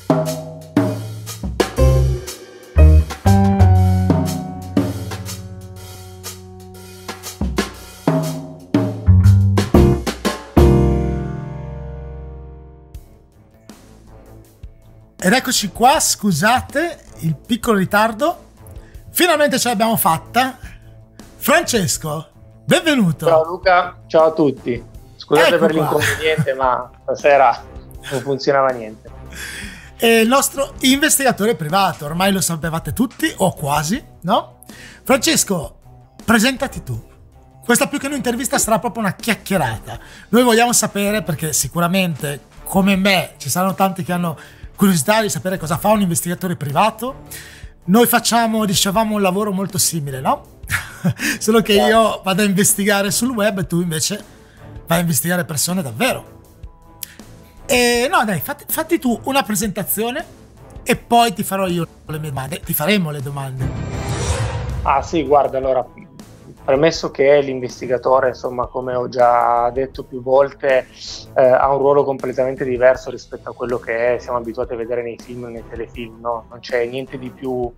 Ed eccoci qua, scusate il piccolo ritardo, finalmente ce l'abbiamo fatta. Francesco, benvenuto. Ciao Luca, ciao a tutti. Scusate Ecco per qua. l'inconveniente, ma stasera non funzionava niente. E il nostro investigatore privato, ormai lo sapevate tutti, o quasi, no? Francesco, presentati tu. Questa più che un'intervista sarà proprio una chiacchierata. Noi vogliamo sapere, perché sicuramente, come me, ci saranno tanti che hanno curiosità di sapere cosa fa un investigatore privato. Noi dicevamo un lavoro molto simile, no? Solo che io vado a investigare sul web e tu invece vai a investigare persone davvero. E no, dai, fatti tu una presentazione e poi ti farò io le mie domande. Ti faremo le domande. Ah sì, guarda, allora, premesso che l'investigatore, insomma, come ho già detto più volte, ha un ruolo completamente diverso rispetto a quello che siamo abituati a vedere nei film e nei telefilm, no? Non c'è niente di più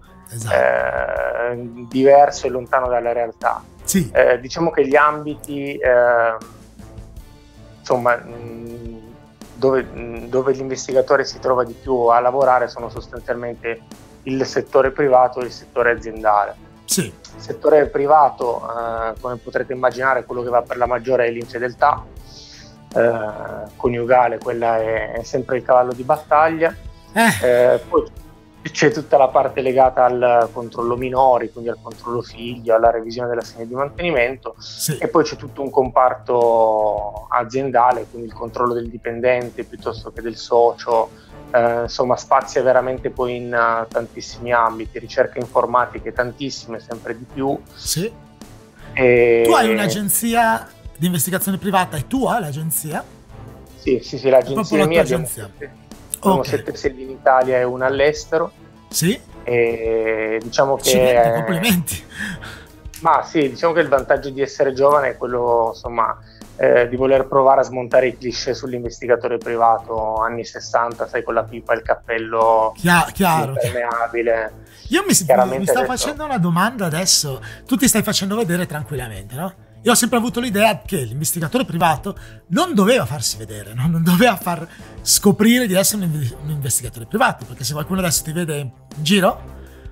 diverso e lontano dalla realtà. Sì. Diciamo che gli ambiti, insomma, dove l'investigatore si trova di più a lavorare sono sostanzialmente il settore privato e il settore aziendale. Sì. Il settore privato, come potrete immaginare, quello che va per la maggiore è l'infedeltà coniugale, quella è sempre il cavallo di battaglia. Poi c'è tutta la parte legata al controllo minori, quindi al controllo figlio, alla revisione dell'assegno di mantenimento, sì. E poi c'è tutto un comparto aziendale, quindi il controllo del dipendente piuttosto che del socio. Insomma, spazia veramente poi in tantissimi ambiti, ricerche informatiche tantissime, sempre di più. Sì. Tu hai un'agenzia di investigazione privata, è tua l'agenzia? Sì, l'agenzia è mia. Abbiamo 7 sedi in Italia e una all'estero. Sì. E diciamo che complimenti. Ma sì, diciamo che il vantaggio di essere giovane è quello, insomma, di voler provare a smontare i cliché sull'investigatore privato anni 60, sai, con la pipa e il cappello chiaro. impermeabile. Io mi sto facendo una domanda adesso. Tu ti stai facendo vedere tranquillamente, no? Io ho sempre avuto l'idea che l'investigatore privato non doveva farsi vedere, no? Non doveva far scoprire di essere un investigatore privato, perché se qualcuno adesso ti vede in giro,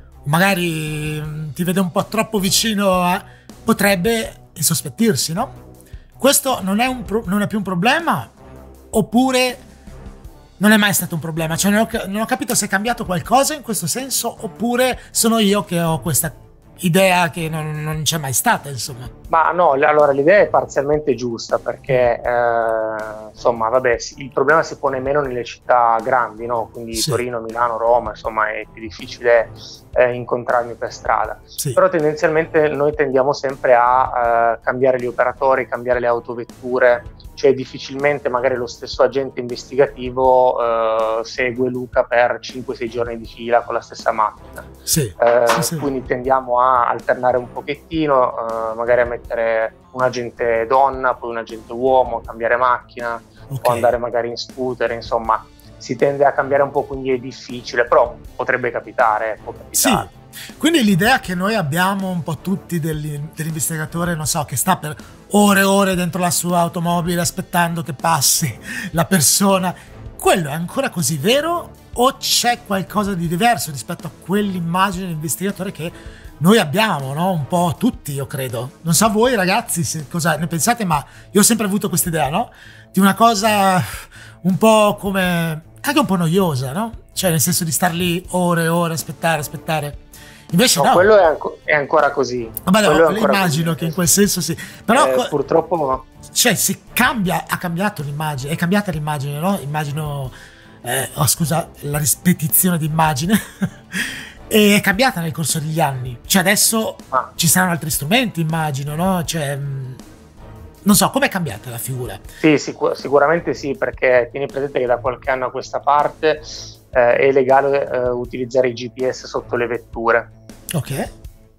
magari ti vede un po' troppo vicino, potrebbe insospettirsi, no? Questo non è più un problema, oppure non è mai stato un problema? Cioè non ho capito se è cambiato qualcosa in questo senso, oppure sono io che ho questa idea che non c'è mai stata, insomma. Ma no, allora l'idea è parzialmente giusta, perché insomma, vabbè, il problema si pone meno nelle città grandi, no? Quindi sì. Torino, Milano, Roma, insomma, è più difficile incontrarmi per strada. Sì. Però tendenzialmente noi tendiamo sempre a cambiare gli operatori, cambiare le autovetture, cioè difficilmente magari lo stesso agente investigativo segue Luca per 5-6 giorni di fila con la stessa macchina. Sì. Quindi tendiamo a alternare un pochettino, magari a mettere un agente donna, poi un agente uomo, cambiare macchina, o andare magari in scooter, insomma si tende a cambiare un po', quindi è difficile, però potrebbe capitare, può capitare. Sì. Quindi l'idea che noi abbiamo un po' tutti dell'investigatore, non so, che sta per ore e ore dentro la sua automobile aspettando che passi la persona, quello è ancora così vero, o c'è qualcosa di diverso rispetto a quell'immagine dell'investigatore che noi abbiamo, no? Un po' tutti, io credo. Non so voi ragazzi cosa ne pensate, ma io ho sempre avuto questa idea, no? Di una cosa un po' come anche un po' noiosa, no? Cioè nel senso di star lì ore e ore, aspettare. Invece no. Quello è ancora così. Vabbè, immagino che in quel senso sì. Però purtroppo no. Cioè ha cambiato l'immagine, è cambiata l'immagine, no? Immagino, scusa, la ripetizione di immagine. E è cambiata nel corso degli anni. Cioè adesso ci saranno altri strumenti, immagino, no? Cioè non so, com'è cambiata la figura? Sì, sicuramente sì, perché tieni presente che da qualche anno a questa parte è legale utilizzare i GPS sotto le vetture. Ok.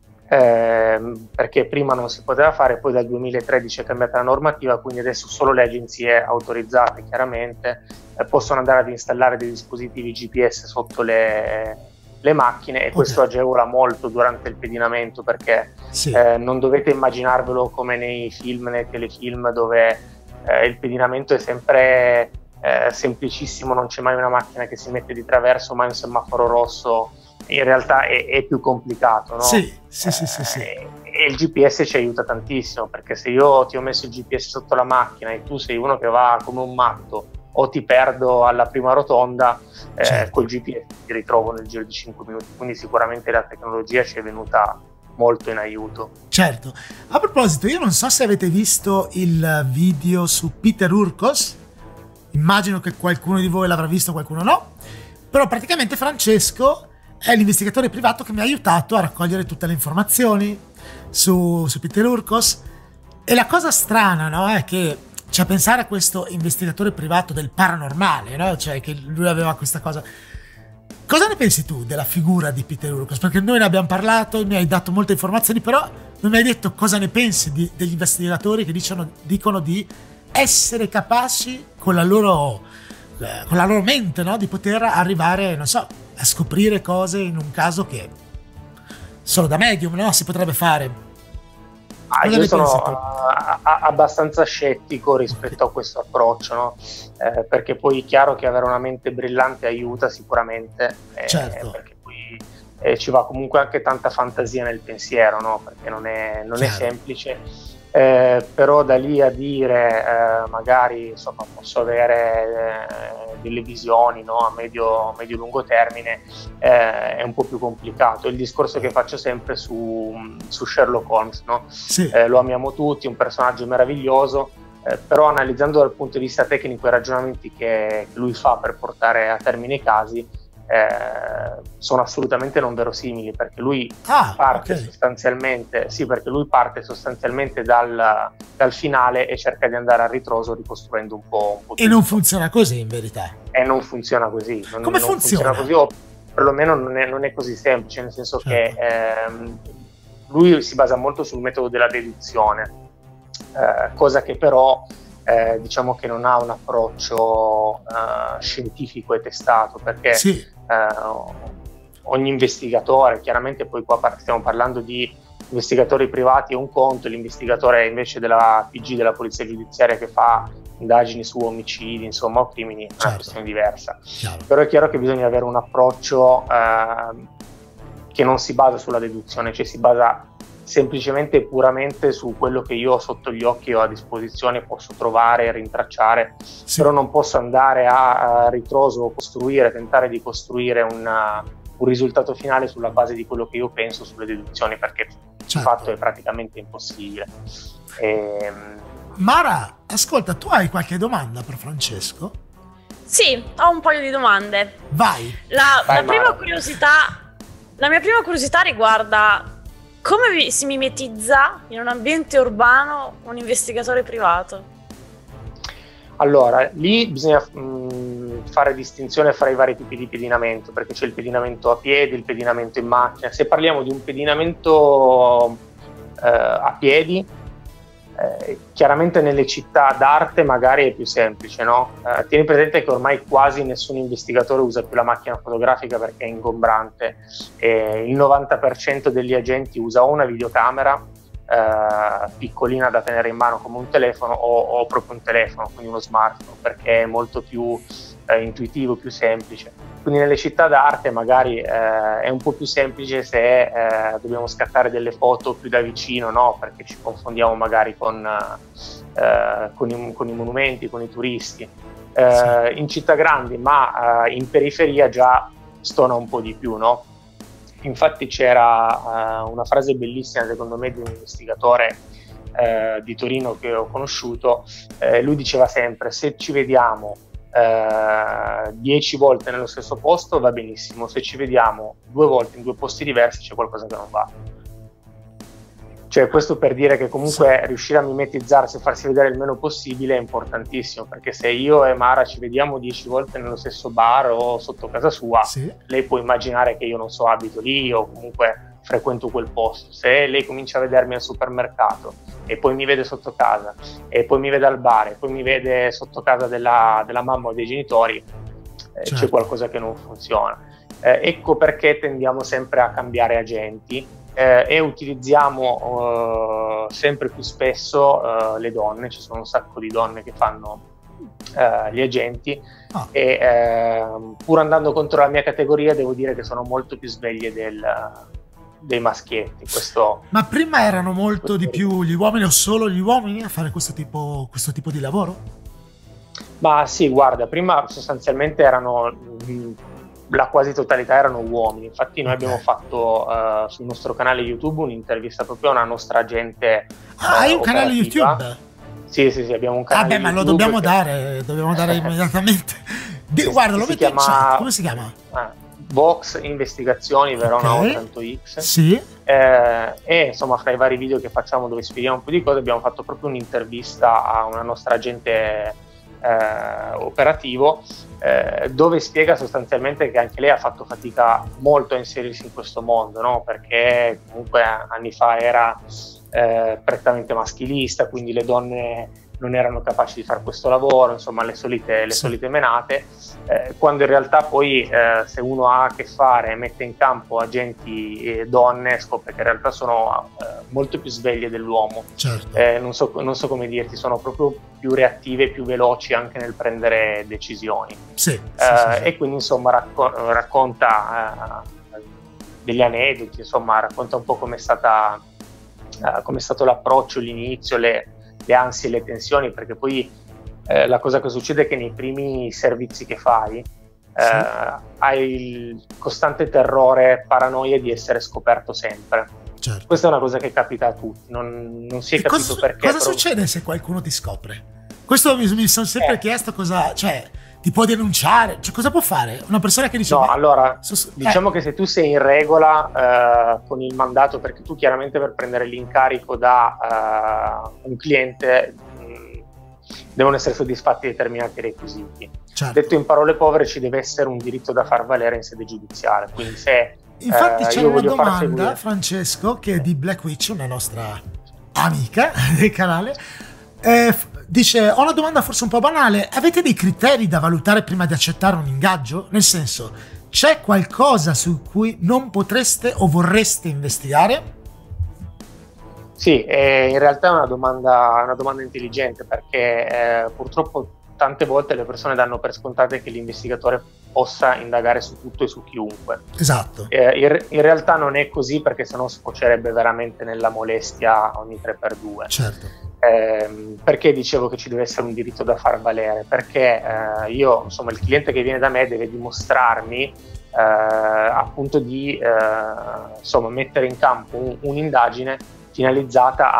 Perché prima non si poteva fare, poi dal 2013 è cambiata la normativa, quindi adesso solo le agenzie autorizzate chiaramente possono andare ad installare dei dispositivi GPS sotto le macchine, e questo agevola molto durante il pedinamento, perché non dovete immaginarvelo come nei film, nei telefilm, dove il pedinamento è sempre semplicissimo, non c'è mai una macchina che si mette di traverso, mai un semaforo rosso. In realtà è più complicato, no? Sì. E il GPS ci aiuta tantissimo, perché se io ti ho messo il GPS sotto la macchina e tu sei uno che va come un matto, o ti perdo alla prima rotonda, col GPS ti ritrovo nel giro di 5 minuti. Quindi sicuramente la tecnologia ci è venuta molto in aiuto. Certo. A proposito, io non so se avete visto il video su Peter Urkos, immagino che qualcuno di voi l'avrà visto, qualcuno no, però praticamente Francesco è l'investigatore privato che mi ha aiutato a raccogliere tutte le informazioni su Peter Urkos. E la cosa strana, no, è che, cioè, pensare a questo investigatore privato del paranormale, no? Cioè, che lui aveva questa cosa. Cosa ne pensi tu della figura di Peter Urkos? Perché noi ne abbiamo parlato, mi hai dato molte informazioni, però non mi hai detto cosa ne pensi degli investigatori che dicono di essere capaci con la loro mente, no? Di poter arrivare, non so, a scoprire cose in un caso che solo da medium, no? Si potrebbe fare. Io sono abbastanza scettico rispetto a questo approccio, no? Perché poi è chiaro che avere una mente brillante aiuta sicuramente, certo. Perché poi ci va comunque anche tanta fantasia nel pensiero, no? Perché non è semplice. Però da lì a dire magari, insomma, posso avere delle visioni, no, a medio-lungo termine, è un po' più complicato. Il discorso che faccio sempre su Sherlock Holmes, no? Sì. Lo amiamo tutti, un personaggio meraviglioso, però analizzando dal punto di vista tecnico i ragionamenti che lui fa per portare a termine i casi, sono assolutamente non verosimili, perché lui parte sostanzialmente dal finale e cerca di andare a ritroso ricostruendo un po' e non funziona così in verità. E non funziona così. Come funziona? Così, o perlomeno non è così semplice, nel senso che lui si basa molto sul metodo della deduzione, cosa che però diciamo che non ha un approccio scientifico e testato, perché ogni investigatore, chiaramente poi qua stiamo parlando di investigatori privati, è un conto, l'investigatore invece della PG, della polizia giudiziaria, che fa indagini su omicidi, insomma, o crimini, è una questione diversa. Però è chiaro che bisogna avere un approccio che non si basa sulla deduzione, cioè si basa semplicemente e puramente su quello che io ho sotto gli occhi, ho a disposizione, posso trovare, rintracciare, però non posso andare a ritroso, tentare di costruire un risultato finale sulla base di quello che io penso sulle deduzioni, perché di fatto è praticamente impossibile. Mara, ascolta, tu hai qualche domanda per Francesco? Sì, ho un paio di domande. Vai. La mia prima curiosità riguarda come si mimetizza in un ambiente urbano un investigatore privato. Allora, lì bisogna fare distinzione fra i vari tipi di pedinamento, perché c'è il pedinamento a piedi, il pedinamento in macchina. Se parliamo di un pedinamento a piedi, chiaramente nelle città d'arte magari è più semplice, no? Tieni presente che ormai quasi nessun investigatore usa più la macchina fotografica perché è ingombrante, il 90% degli agenti usa o una videocamera piccolina da tenere in mano come un telefono, o proprio un telefono, quindi uno smartphone, perché è molto più intuitivo, più semplice. Quindi nelle città d'arte magari è un po' più semplice se dobbiamo scattare delle foto più da vicino, no? Perché ci confondiamo magari con i monumenti, con i turisti. In città grandi, ma in periferia già stona un po' di più, no? Infatti c'era una frase bellissima, secondo me, di un investigatore di Torino che ho conosciuto. Lui diceva sempre: se ci vediamo 10 volte nello stesso posto va benissimo, se ci vediamo 2 volte in 2 posti diversi c'è qualcosa che non va. Cioè, questo per dire che comunque riuscire a mimetizzarsi e farsi vedere il meno possibile è importantissimo, perché se io e Mara ci vediamo 10 volte nello stesso bar o sotto casa sua, lei può immaginare che io non abito lì o comunque frequento quel posto. Se lei comincia a vedermi al supermercato e poi mi vede sotto casa, e poi mi vede al bar, e poi mi vede sotto casa della mamma o dei genitori, Certo. c'è qualcosa che non funziona. Ecco perché tendiamo sempre a cambiare agenti e utilizziamo sempre più spesso le donne. Ci sono un sacco di donne che fanno gli agenti e pur andando contro la mia categoria devo dire che sono molto più sveglie dei maschietti. Ma prima erano molto di più gli uomini o solo gli uomini a fare questo tipo di lavoro? Ma sì, guarda, prima sostanzialmente la quasi totalità erano uomini. Infatti noi abbiamo fatto sul nostro canale YouTube un'intervista proprio a una nostra agente. Hai un canale YouTube? Sì, abbiamo un canale YouTube. Ma lo dobbiamo dare immediatamente. Guarda, lo metto in chat. Come si chiama? Vox Investigazioni Verona 800X. Sì. E insomma, fra i vari video che facciamo dove spieghiamo un po' di cose, abbiamo fatto proprio un'intervista a una nostra agente operativo, dove spiega sostanzialmente che anche lei ha fatto fatica molto a inserirsi in questo mondo, no? Perché comunque anni fa era prettamente maschilista, quindi le donne non erano capaci di fare questo lavoro, insomma le solite menate, quando in realtà poi se uno ha a che fare e mette in campo agenti e donne, scopre che in realtà sono molto più sveglie dell'uomo. Certo. Non so come dirti, sono proprio più reattive, più veloci anche nel prendere decisioni. Sì. E quindi insomma racconta degli aneddoti, insomma racconta un po' com'è stato l'approccio, l'inizio, le ansie e le tensioni, perché poi la cosa che succede è che nei primi servizi che fai hai il costante terrore, paranoia di essere scoperto sempre. Certo. Questa è una cosa che capita a tutti, non si è capito perché. Cosa succede se qualcuno ti scopre? Questo mi sono sempre chiesto, ti può denunciare? Cioè, cosa può fare una persona che dice... No, allora, diciamo che se tu sei in regola con il mandato, perché tu chiaramente per prendere l'incarico da un cliente devono essere soddisfatti determinati requisiti. Certo. Detto in parole povere, ci deve essere un diritto da far valere in sede giudiziaria, quindi se infatti c'è una domanda, Francesco, che è di Black Witch, una nostra amica del canale, dice: ho una domanda forse un po' banale, avete dei criteri da valutare prima di accettare un ingaggio? Nel senso, c'è qualcosa su cui non potreste o vorreste investigare? Sì, in realtà è una domanda intelligente, perché purtroppo tante volte le persone danno per scontate che l'investigatore possa indagare su tutto e su chiunque. Esatto. In realtà non è così, perché sennò sfocerebbe veramente nella molestia ogni 3x2. Certo. Perché dicevo che ci deve essere un diritto da far valere? Perché io, insomma, il cliente che viene da me deve dimostrarmi appunto di insomma, mettere in campo un'indagine finalizzata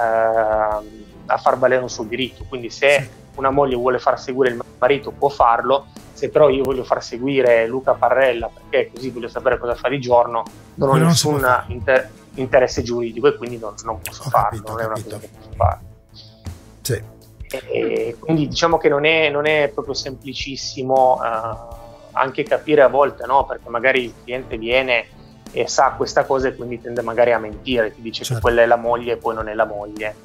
a far valere un suo diritto. Quindi se una moglie vuole far seguire il marito, può farlo. Se però io voglio far seguire Luca Parrella perché così voglio sapere cosa fa di giorno, non ho nessun interesse giuridico e quindi non posso farlo. Non è una cosa che posso fare. Sì. E quindi diciamo che non è proprio semplicissimo anche capire a volte, no? Perché magari il cliente viene e sa questa cosa e quindi tende magari a mentire, ti dice che quella è la moglie e poi non è la moglie.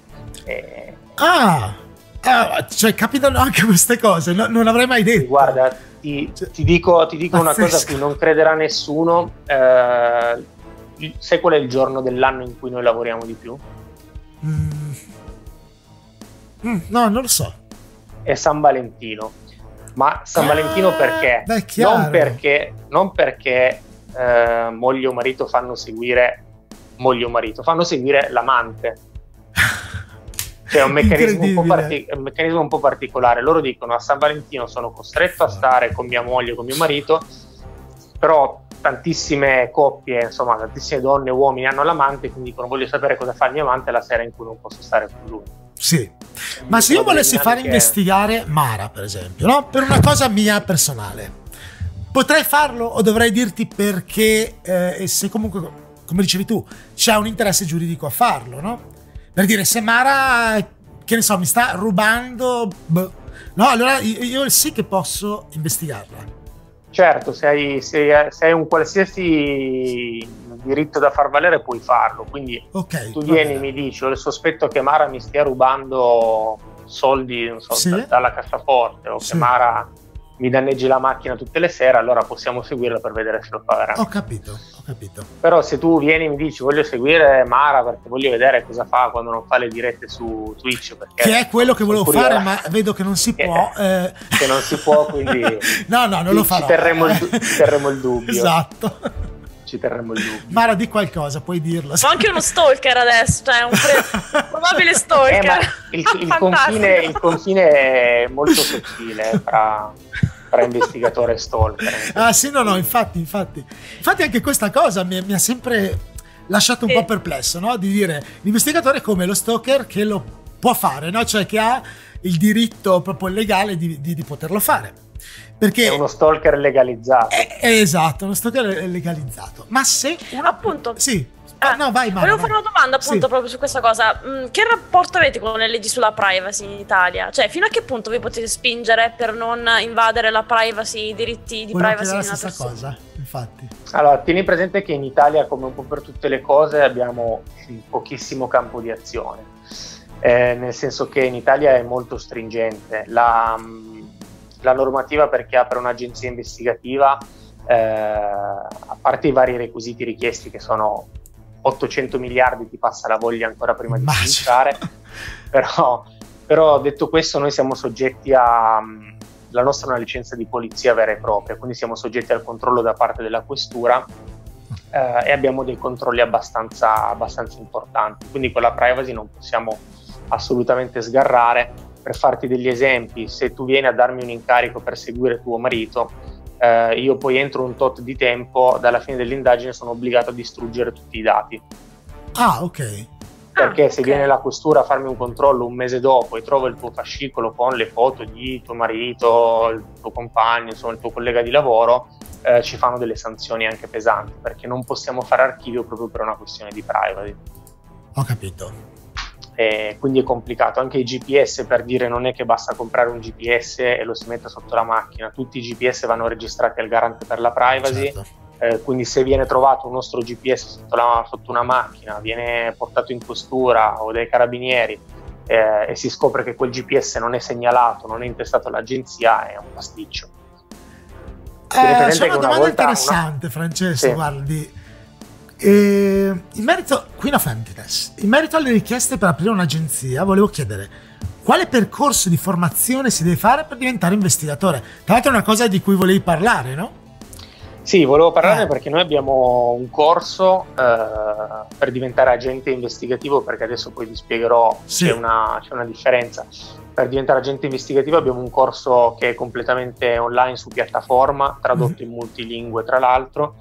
Cioè capitano anche queste cose, non l'avrei mai detto. Guarda, ti dico una cosa a cui non crederà nessuno. Sai qual è il giorno dell'anno in cui noi lavoriamo di più? No, non lo so. È San Valentino. Ma San Valentino perché? Beh, non perché moglie o marito fanno seguire moglie o marito, fanno seguire l'amante. Cioè è un meccanismo un po' particolare. Loro dicono: a San Valentino sono costretto a stare con mia moglie o con mio marito, però tantissime coppie, insomma tantissime donne e uomini hanno l'amante, quindi dicono: voglio sapere cosa fa il mio amante la sera in cui non posso stare con lui. Sì. Ma se io volessi fare investigare Mara, per esempio, no? Per una cosa mia personale, potrei farlo o dovrei dirti perché se comunque, come dicevi tu, c'è un interesse giuridico a farlo, no? Per dire, se Mara, che ne so, mi sta rubando, no, allora io sì che posso investigarla. Certo, se hai un qualsiasi diritto da far valere puoi farlo, quindi tu vieni e mi dici: ho il sospetto che Mara mi stia rubando soldi, non so, dalla cassaforte, o che Mara mi danneggi la macchina tutte le sere, allora possiamo seguirla per vedere se lo fa veramente. Ho capito. Però se tu vieni e mi dici: voglio seguire Mara perché voglio vedere cosa fa quando non fa le dirette su Twitch, perché che è quello che volevo fare, ma vedo che non si può. Che non si può, quindi no, non lo farò. Ci terremo il dubbio. Esatto. Ci terremo il dubbio. Mara, di qualcosa, puoi dirlo. Sono anche uno stalker adesso, cioè un probabile stalker. Ma il confine è molto sottile tra investigatore e stalker. Ah sì, no, infatti anche questa cosa mi ha sempre lasciato un po' perplesso, no? Di dire l'investigatore come lo stalker che lo può fare, no? Cioè che ha il diritto proprio legale di poterlo fare. Perché è uno stalker legalizzato. Esatto, uno stalker legalizzato. Ma se appunto sì. No, vai, Mara, volevo fare una domanda appunto proprio su questa cosa. Che rapporto avete con le leggi sulla privacy in Italia? Cioè, fino a che punto vi potete spingere per non invadere la privacy, i diritti di privacy di una persona? Cosa, infatti. Allora, tieni presente che in Italia, come un po' per tutte le cose, abbiamo pochissimo campo di azione. Nel senso che in Italia è molto stringente. La normativa per chi apre un'agenzia investigativa, a parte i vari requisiti richiesti che sono 800 miliardi, ti passa la voglia ancora prima di cominciare, però detto questo, noi siamo soggetti la nostra è una licenza di polizia vera e propria, quindi siamo soggetti al controllo da parte della questura e abbiamo dei controlli abbastanza importanti, quindi con la privacy non possiamo assolutamente sgarrare. Per farti degli esempi, se tu vieni a darmi un incarico per seguire tuo marito, io poi entro un tot di tempo, dalla fine dell'indagine sono obbligato a distruggere tutti i dati. Ah, ok. Perché se viene la questura a farmi un controllo un mese dopo e trovo il tuo fascicolo con le foto di tuo marito, il tuo compagno, insomma il tuo collega di lavoro, ci fanno delle sanzioni anche pesanti, perché non possiamo fare archivio proprio per una questione di privacy. Ho capito. Quindi è complicato. Anche i GPS, per dire, non è che basta comprare un GPS e lo si mette sotto la macchina, tutti i GPS vanno registrati al garante per la privacy, quindi se viene trovato un nostro GPS sotto una macchina, viene portato in questura o dai carabinieri e si scopre che quel GPS non è segnalato, non è intestato all'agenzia, è un pasticcio. C'è una domanda interessante, Francesco, guardi. In merito Queen of Emptiness, in merito alle richieste per aprire un'agenzia, volevo chiedere quale percorso di formazione si deve fare per diventare investigatore. Tra l'altro è una cosa di cui volevi parlare, no? Sì, volevo parlarne perché noi abbiamo un corso per diventare agente investigativo, perché adesso poi vi spiegherò, c'è una differenza. Per diventare agente investigativo abbiamo un corso che è completamente online su piattaforma, tradotto in multilingue tra l'altro,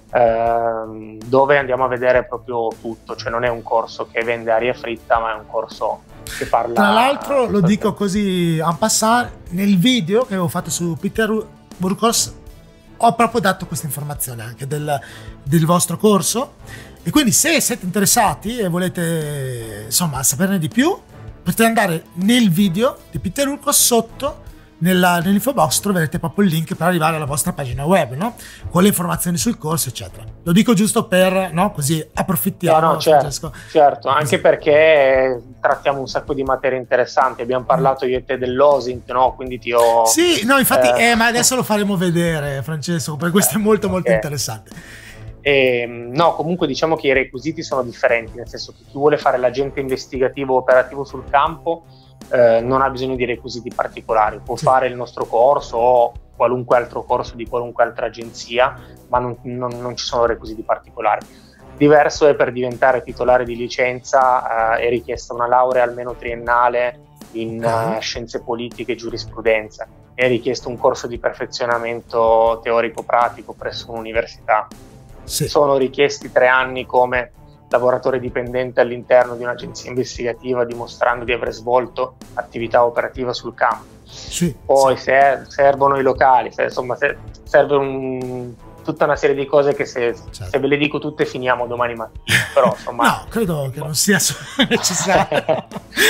dove andiamo a vedere proprio tutto, cioè non è un corso che vende aria fritta, ma è un corso che parla. Tra l'altro, lo dico così en passant, nel video che avevo fatto su Peter Burkos ho proprio dato questa informazione anche del vostro corso, e quindi se siete interessati e volete insomma saperne di più, potete andare nel video di Peter Burkos, sotto nell'info box troverete proprio il link per arrivare alla vostra pagina web, no? Con le informazioni sul corso eccetera. Lo dico giusto per, no? Così approfittiamo. Certo, anche perché trattiamo un sacco di materie interessanti. Abbiamo parlato io e te dell'OSINT, no? Quindi sì, no, infatti ma adesso lo faremo vedere, Francesco, perché questo è molto interessante. No, comunque diciamo che i requisiti sono differenti, nel senso che chi vuole fare l'agente investigativo operativo sul campo non ha bisogno di requisiti particolari, può fare il nostro corso o qualunque altro corso di qualunque altra agenzia, ma non ci sono requisiti particolari. Diverso è per diventare titolare di licenza, è richiesta una laurea almeno triennale in scienze politiche e giurisprudenza, è richiesto un corso di perfezionamento teorico-pratico presso un'università. Sono richiesti 3 anni come lavoratore dipendente all'interno di un'agenzia investigativa, dimostrando di aver svolto attività operativa sul campo. Poi servono i locali, insomma serve tutta una serie di cose che se certo. ve le dico tutte finiamo domani mattina, però insomma no, credo che non sia necessario.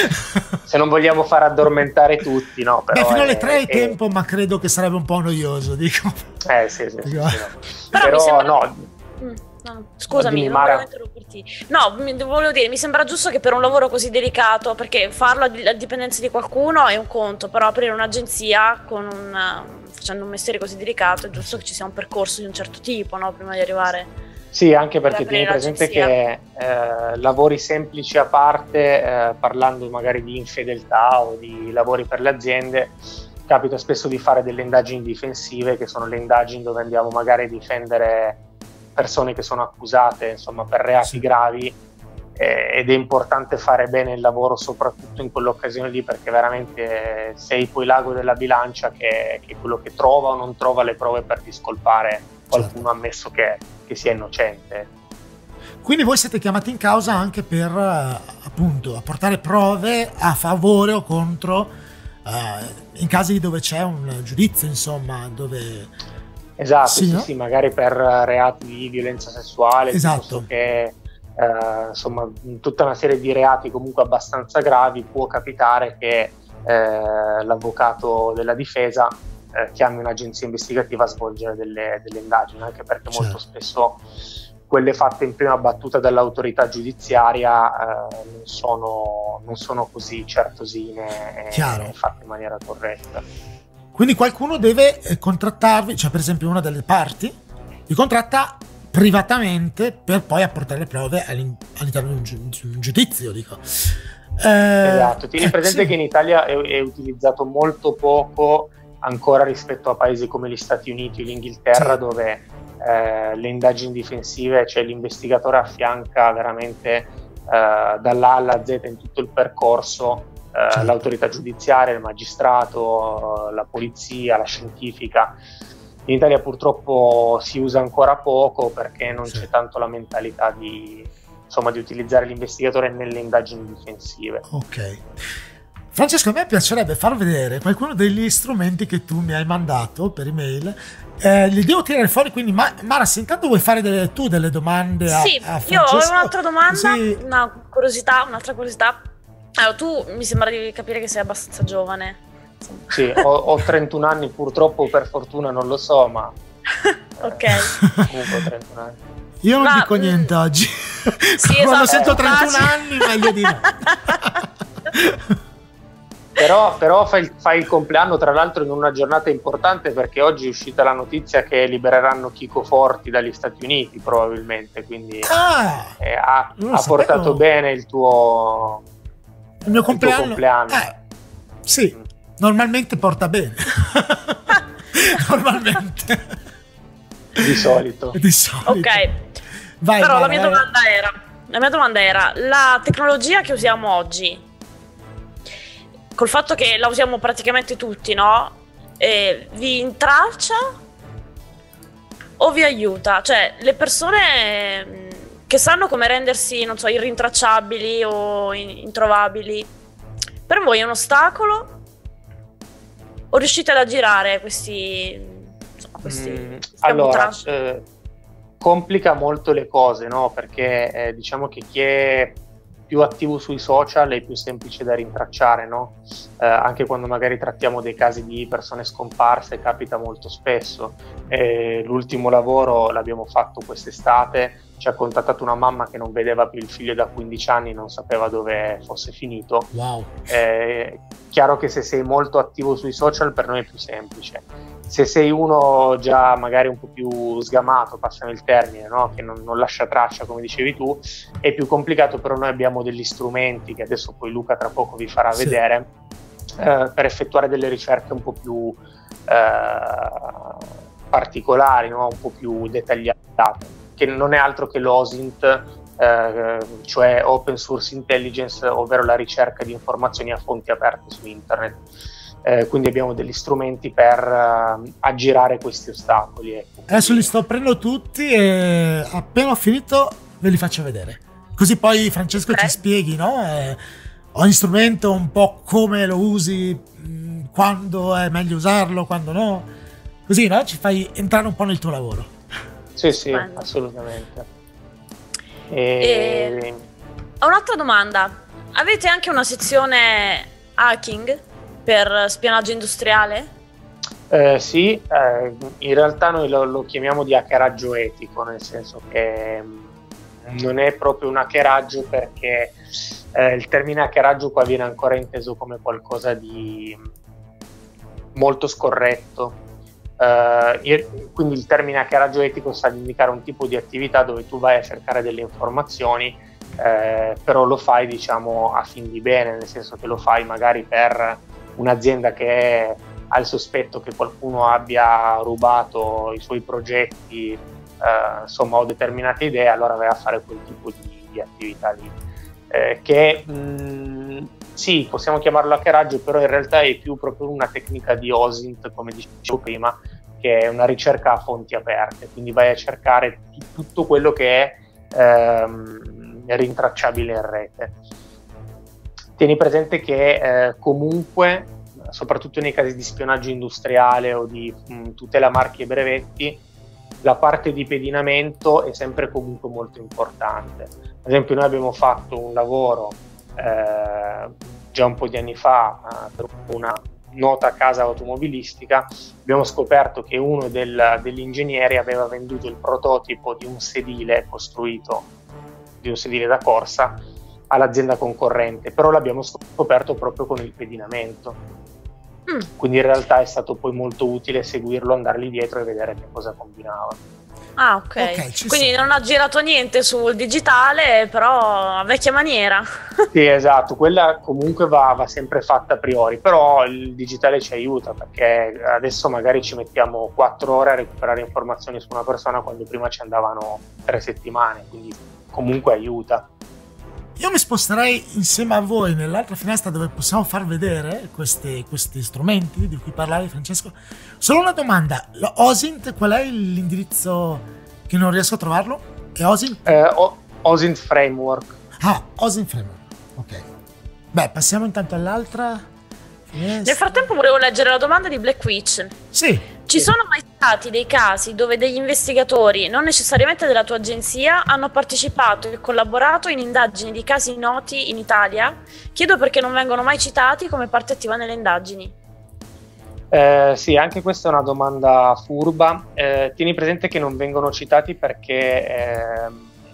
Se non vogliamo far addormentare tutti, no, però fino alle 3 è tempo, ma credo che sarebbe un po' noioso, dico. Sì, no. Però mi sembra... no. No, scusami, non volevo interromperti. No, volevo dire, mi sembra giusto che per un lavoro così delicato, perché farlo a dipendenza di qualcuno è un conto, però aprire un'agenzia facendo un mestiere così delicato è giusto che ci sia un percorso di un certo tipo, no? Prima di arrivare. Sì, anche perché tieni presente che lavori semplici a parte, parlando magari di infedeltà o di lavori per le aziende, capita spesso di fare delle indagini difensive, che sono le indagini dove andiamo magari a difendere persone che sono accusate, insomma, per reati gravi, ed è importante fare bene il lavoro soprattutto in quell'occasione lì, perché veramente sei poi l'ago della bilancia che è quello che trova o non trova le prove per discolpare qualcuno, ammesso che sia innocente. Quindi voi siete chiamati in causa anche per appunto apportare prove a favore o contro in casi dove c'è un giudizio, insomma, dove... Esatto, sì, magari per reati di violenza sessuale, esatto, che insomma tutta una serie di reati comunque abbastanza gravi. Può capitare che l'avvocato della difesa chiami un'agenzia investigativa a svolgere delle indagini, anche perché molto spesso quelle fatte in prima battuta dall'autorità giudiziaria non sono così certosine e fatte in maniera corretta. Quindi qualcuno deve contrattarvi, cioè per esempio una delle parti vi contratta privatamente per poi apportare le prove all'interno di un giudizio, dico. Esatto, tieni presente che in Italia è utilizzato molto poco ancora rispetto a paesi come gli Stati Uniti o l'Inghilterra, dove le indagini difensive, cioè l'investigatore affianca veramente dall'A alla Z in tutto il percorso l'autorità giudiziaria, il magistrato, la polizia, la scientifica. In Italia purtroppo si usa ancora poco perché non c'è tanto la mentalità di utilizzare l'investigatore nelle indagini difensive. Ok. Francesco, a me piacerebbe far vedere qualcuno degli strumenti che tu mi hai mandato per email. Li devo tirare fuori, quindi Mara, se intanto vuoi fare delle domande a Francesco. Io ho un'altra domanda, un'altra curiosità. Allora, tu mi sembra di capire che sei abbastanza giovane. Sì, ho 31 anni, purtroppo, per fortuna non lo so, ma ok. Comunque ho 31 anni. Io non dico niente oggi. Sì, quando sento 31 anni meglio di no. Però fai il compleanno, tra l'altro, in una giornata importante, perché oggi è uscita la notizia che libereranno Chico Forti dagli Stati Uniti, probabilmente, quindi ha portato bene il mio compleanno. Sì, normalmente porta bene. Normalmente. Di solito. Ok. Vai, però la mia domanda era, la tecnologia che usiamo oggi, col fatto che la usiamo praticamente tutti, no? Vi intralcia o vi aiuta? Cioè, le persone che sanno come rendersi, non so, irrintracciabili o introvabili, per voi è un ostacolo? O riuscite ad aggirare questi allora, complica molto le cose, no? Perché diciamo che chi è più attivo sui social è più semplice da rintracciare, no? Anche quando magari trattiamo dei casi di persone scomparse, capita molto spesso. L'ultimo lavoro l'abbiamo fatto quest'estate, ci ha contattato una mamma che non vedeva più il figlio da 15 anni, non sapeva dove fosse finito. Wow. Chiaro che se sei molto attivo sui social per noi è più semplice. Se sei uno già magari un po' più sgamato, passami il termine, no? Che non lascia traccia, come dicevi tu, è più complicato. Però noi abbiamo degli strumenti che adesso poi Luca tra poco vi farà vedere, per effettuare delle ricerche un po' più particolari, no? Un po' più dettagliate, che non è altro che l'OSINT, cioè Open Source Intelligence, ovvero la ricerca di informazioni a fonti aperte su internet. Quindi abbiamo degli strumenti per aggirare questi ostacoli. Ecco. Adesso li sto prendendo tutti e appena ho finito ve li faccio vedere. Così poi Francesco ci spieghi, no? Ogni strumento, un po' come lo usi, quando è meglio usarlo, quando no. Così, no? Ci fai entrare un po' nel tuo lavoro. Sì, Stupendo. assolutamente. Ho un'altra domanda. Avete anche una sezione hacking per spionaggio industriale? Sì, in realtà noi lo chiamiamo di hackeraggio etico, nel senso che non è proprio un hackeraggio, perché il termine hackeraggio qua viene ancora inteso come qualcosa di molto scorretto. Quindi il termine hackeraggio etico sta ad indicare un tipo di attività dove tu vai a cercare delle informazioni, però lo fai, diciamo, a fin di bene, nel senso che lo fai magari per un'azienda che ha il sospetto che qualcuno abbia rubato i suoi progetti, insomma, o determinate idee, allora vai a fare quel tipo di attività lì, che sì, possiamo chiamarlo hackeraggio, però in realtà è più proprio una tecnica di OSINT, come dicevo prima, che è una ricerca a fonti aperte, quindi vai a cercare tutto quello che è rintracciabile in rete. Tieni presente che comunque, soprattutto nei casi di spionaggio industriale o di tutela marchi e brevetti, la parte di pedinamento è sempre comunque molto importante. Ad esempio, noi abbiamo fatto un lavoro già un po' di anni fa per una nota casa automobilistica. Abbiamo scoperto che uno degli ingegneri aveva venduto il prototipo di un sedile costruito, di un sedile da corsa, all'azienda concorrente, però l'abbiamo scoperto proprio con il pedinamento. Quindi in realtà è stato poi molto utile seguirlo, andargli dietro e vedere che cosa combinava. Ah, ok. Quindi non ha girato niente sul digitale, però a vecchia maniera. Sì, esatto, quella comunque va sempre fatta a priori, però il digitale ci aiuta, perché adesso magari ci mettiamo 4 ore a recuperare informazioni su una persona quando prima ci andavano 3 settimane, quindi comunque aiuta. Io mi sposterei insieme a voi nell'altra finestra dove possiamo far vedere questi strumenti di cui parlavi, Francesco. Solo una domanda: OSINT, qual è l'indirizzo che non riesco a trovarlo? È OSINT? OSINT Framework. Ah, OSINT Framework, ok. Beh, passiamo intanto all'altra finestra. Nel frattempo volevo leggere la domanda di Black Witch. Sì. Ci sono mai stati dei casi dove degli investigatori, non necessariamente della tua agenzia, hanno partecipato e collaborato in indagini di casi noti in Italia? Chiedo perché non vengono mai citati come parte attiva nelle indagini. Sì, anche questa è una domanda furba. Tieni presente che non vengono citati perché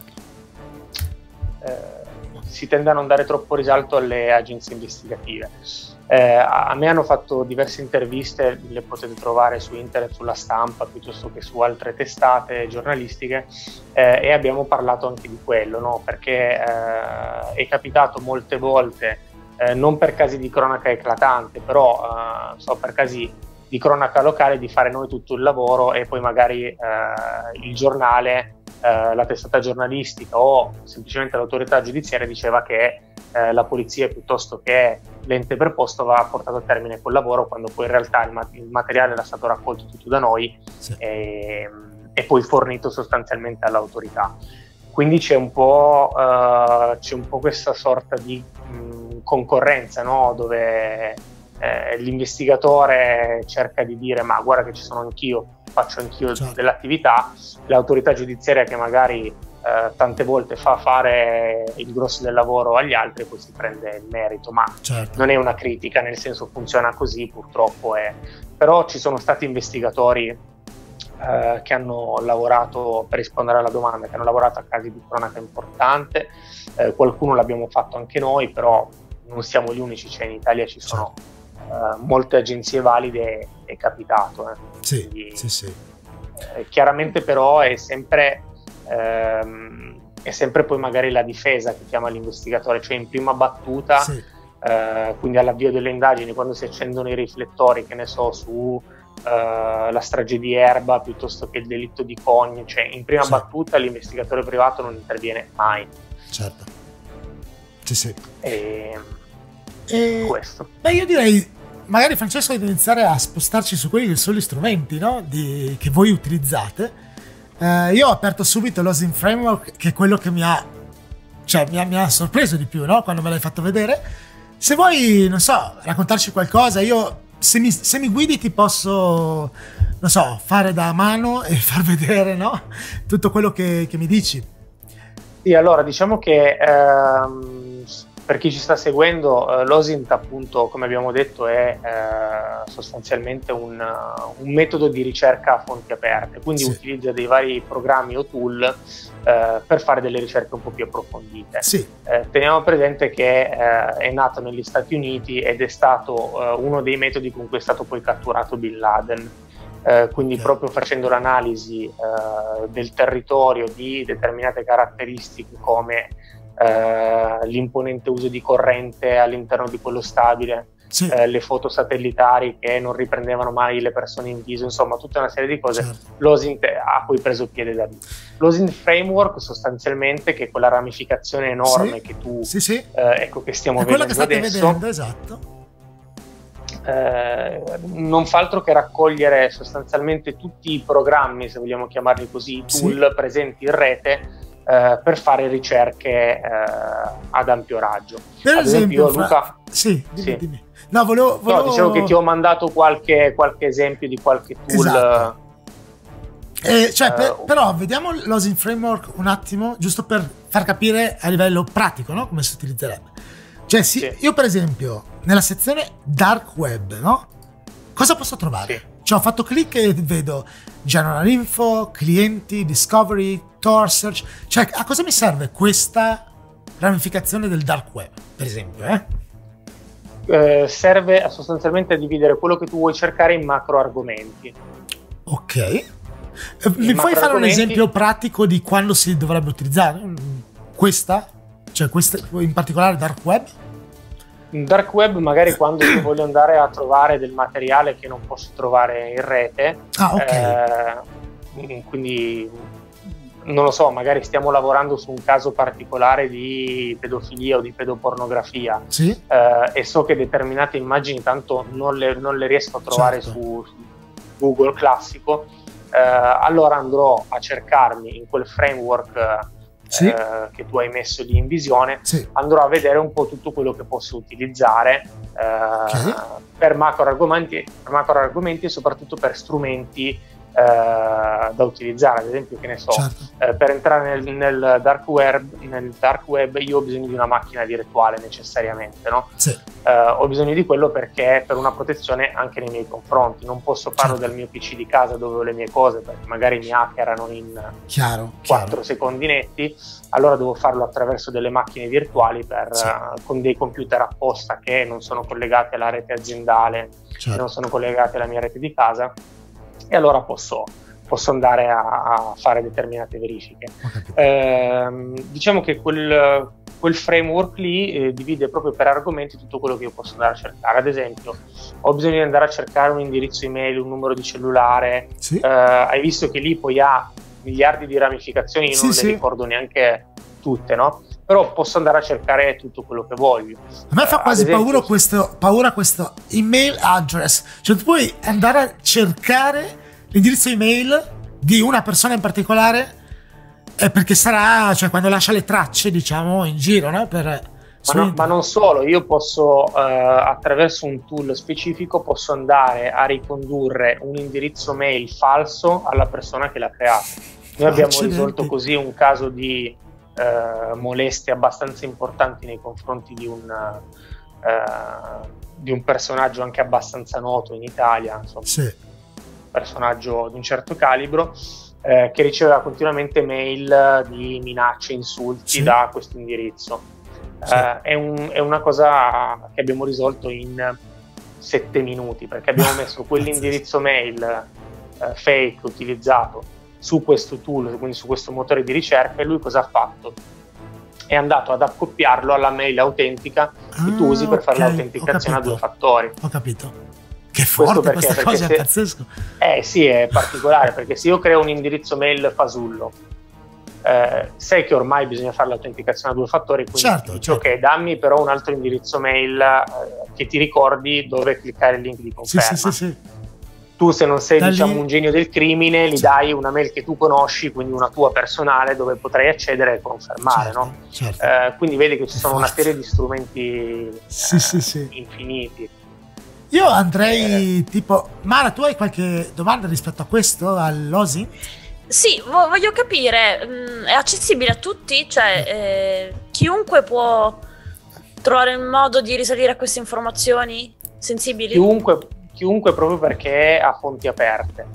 si tende a non dare troppo risalto alle agenzie investigative. A me hanno fatto diverse interviste, le potete trovare su internet, sulla Stampa, piuttosto che su altre testate giornalistiche, e abbiamo parlato anche di quello, no? Perché è capitato molte volte, non per casi di cronaca eclatante, però per casi di cronaca locale, di fare noi tutto il lavoro e poi magari il giornale, la testata giornalistica o semplicemente l'autorità giudiziaria diceva che la polizia piuttosto che l'ente preposto va portato a termine quel lavoro, quando poi in realtà il materiale era stato raccolto tutto da noi, sì, e poi fornito sostanzialmente all'autorità. Quindi c'è un po' questa sorta di concorrenza, no? Dove l'investigatore cerca di dire: ma guarda che ci sono anch'io, faccio anch'io, certo, dell'attività. L'autorità giudiziaria, che magari tante volte fa fare il grosso del lavoro agli altri, e poi si prende il merito, ma certo, non è una critica, nel senso funziona così purtroppo. Però ci sono stati investigatori che hanno lavorato, per rispondere alla domanda, che hanno lavorato a casi di cronaca importante, qualcuno l'abbiamo fatto anche noi, però non siamo gli unici, cioè in Italia ci sono molte agenzie valide, è capitato. Sì, quindi, sì. Chiaramente però è sempre poi magari la difesa che chiama l'investigatore, cioè in prima battuta, sì, quindi all'avvio delle indagini, quando si accendono i riflettori, che ne so, su la strage di Erba piuttosto che il delitto di Cogne, cioè in prima, sì, battuta l'investigatore privato non interviene mai. Certo. Sì. Questo. Beh, io direi magari, Francesco, di iniziare a spostarci su quelli che sono gli strumenti, no? che voi utilizzate. Io ho aperto subito l'OSINT Framework, che è quello che mi ha sorpreso di più, no? Quando me l'hai fatto vedere. Se vuoi, non so, raccontarci qualcosa, io se mi guidi ti posso, non so, fare da mano e far vedere, no? Tutto quello che mi dici. Sì, allora diciamo che per chi ci sta seguendo, l'OSINT appunto, come abbiamo detto, è sostanzialmente un metodo di ricerca a fonti aperte, quindi sì. utilizza dei vari programmi o tool per fare delle ricerche un po' più approfondite. Sì. Teniamo presente che è nato negli Stati Uniti ed è stato uno dei metodi con cui è stato poi catturato Bin Laden. Quindi proprio facendo l'analisi del territorio di determinate caratteristiche come l'imponente uso di corrente all'interno di quello stabile, sì. Le foto satellitari che non riprendevano mai le persone in viso, insomma tutta una serie di cose. Certo. L'OSINT ha poi preso piede da lì. L'OSINT Framework sostanzialmente, che è quella ramificazione enorme, sì, che tu ecco, che stiamo vedendo adesso, che state vedendo, esatto. Non fa altro che raccogliere sostanzialmente tutti i programmi, se vogliamo chiamarli così, tool, sì, presenti in rete per fare ricerche ad ampio raggio. Per ad esempio, Luca, sì, dimmi. No, volevo... No, dicevo che ti ho mandato qualche esempio di qualche tool. Esatto. Però vediamo l'OSINT Framework un attimo, giusto per far capire a livello pratico, no? Come si utilizzerebbe. Cioè, sì. Io per esempio, nella sezione Dark Web, no? Cosa posso trovare? Sì. Cioè, ho fatto clic e vedo General Info, clienti, Discovery, Tor Search. Cioè, a cosa mi serve questa ramificazione del Dark Web, per esempio? Serve sostanzialmente a dividere quello che tu vuoi cercare in macro argomenti. Ok. Mi puoi fare un esempio pratico di quando si dovrebbe utilizzare questa? Cioè questa in particolare Dark Web? Dark Web magari quando io voglio andare a trovare del materiale che non posso trovare in rete. Quindi non lo so, magari stiamo lavorando su un caso particolare di pedofilia o di pedopornografia, sì, e so che determinate immagini tanto non le riesco a trovare, certo, su Google classico, allora andrò a cercarmi in quel framework sì, che tu hai messo lì in visione, sì, andrò a vedere un po' tutto quello che posso utilizzare per macro argomenti e soprattutto per strumenti da utilizzare. Ad esempio, che ne so, certo, per entrare nel dark web io ho bisogno di una macchina virtuale necessariamente, no? Sì. Ho bisogno di quello perché per una protezione anche nei miei confronti. Non posso farlo, certo, dal mio PC di casa dove ho le mie cose, perché magari mi hackerano in 4 secondi netti. Allora devo farlo attraverso delle macchine virtuali con dei computer apposta che non sono collegati alla rete aziendale, certo, che non sono collegati alla mia rete di casa, e allora posso andare a fare determinate verifiche. Diciamo che quel framework lì divide proprio per argomenti tutto quello che io posso andare a cercare. Ad esempio, ho bisogno di andare a cercare un indirizzo email, un numero di cellulare, sì, hai visto che lì poi ha miliardi di ramificazioni, io non le ricordo neanche tutte, no? Però posso andare a cercare tutto quello che voglio. A me fa quasi paura questo email address. Cioè tu puoi andare a cercare l'indirizzo email di una persona in particolare, perché sarà, cioè, quando lascia le tracce, diciamo, in giro, no? Ma non solo, io posso attraverso un tool specifico posso andare a ricondurre un indirizzo mail falso alla persona che l'ha creato. Noi abbiamo risolto così un caso di molestie abbastanza importanti nei confronti di un personaggio anche abbastanza noto in Italia, insomma, sì, personaggio di un certo calibro, che riceveva continuamente mail di minacce, insulti, sì, da questo indirizzo. Sì. È una cosa che abbiamo risolto in 7 minuti, perché abbiamo messo quell'indirizzo mail fake utilizzato su questo tool, quindi su questo motore di ricerca, e lui cosa ha fatto? È andato ad accoppiarlo alla mail autentica che tu usi per fare l'autenticazione a 2 fattori. Ho capito. Che forte questa cosa, è pazzesco. Sì, è particolare, perché se io creo un indirizzo mail fasullo, sai che ormai bisogna fare l'autenticazione a 2 fattori, quindi certo. Ok, dammi però un altro indirizzo mail che ti ricordi dove cliccare il link di conferma. Sì. Tu, se non sei un genio del crimine, gli dai una mail che tu conosci, quindi una tua personale, dove potrai accedere e confermare, certo, no? Certo. Quindi vedi che ci sono una serie di strumenti infiniti. Io andrei tipo... Mara, tu hai qualche domanda rispetto a questo, all'OSI? Sì, voglio capire, è accessibile a tutti? Cioè, chiunque può trovare il modo di risalire a queste informazioni sensibili? Chiunque proprio perché ha fonti aperte.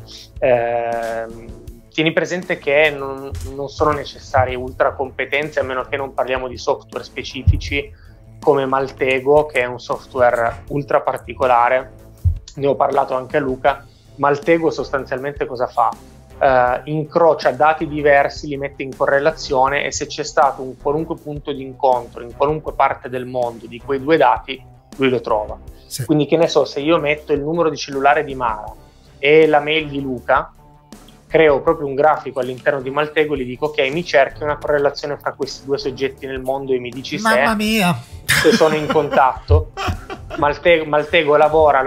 Tieni presente che non sono necessarie ultra competenze, a meno che non parliamo di software specifici come Maltego, che è un software ultra particolare. Ne ho parlato anche a Luca. Maltego sostanzialmente cosa fa? Incrocia dati diversi, li mette in correlazione, e se c'è stato un qualunque punto di incontro in qualunque parte del mondo di quei due dati, lui lo trova. Sì. Quindi, che ne so, se io metto il numero di cellulare di Mara e la mail di Luca, creo proprio un grafico all'interno di Maltego e gli dico: ok, mi cerchi una correlazione fra questi due soggetti nel mondo e mi dici Mamma mia, se sono in contatto. Maltego lavora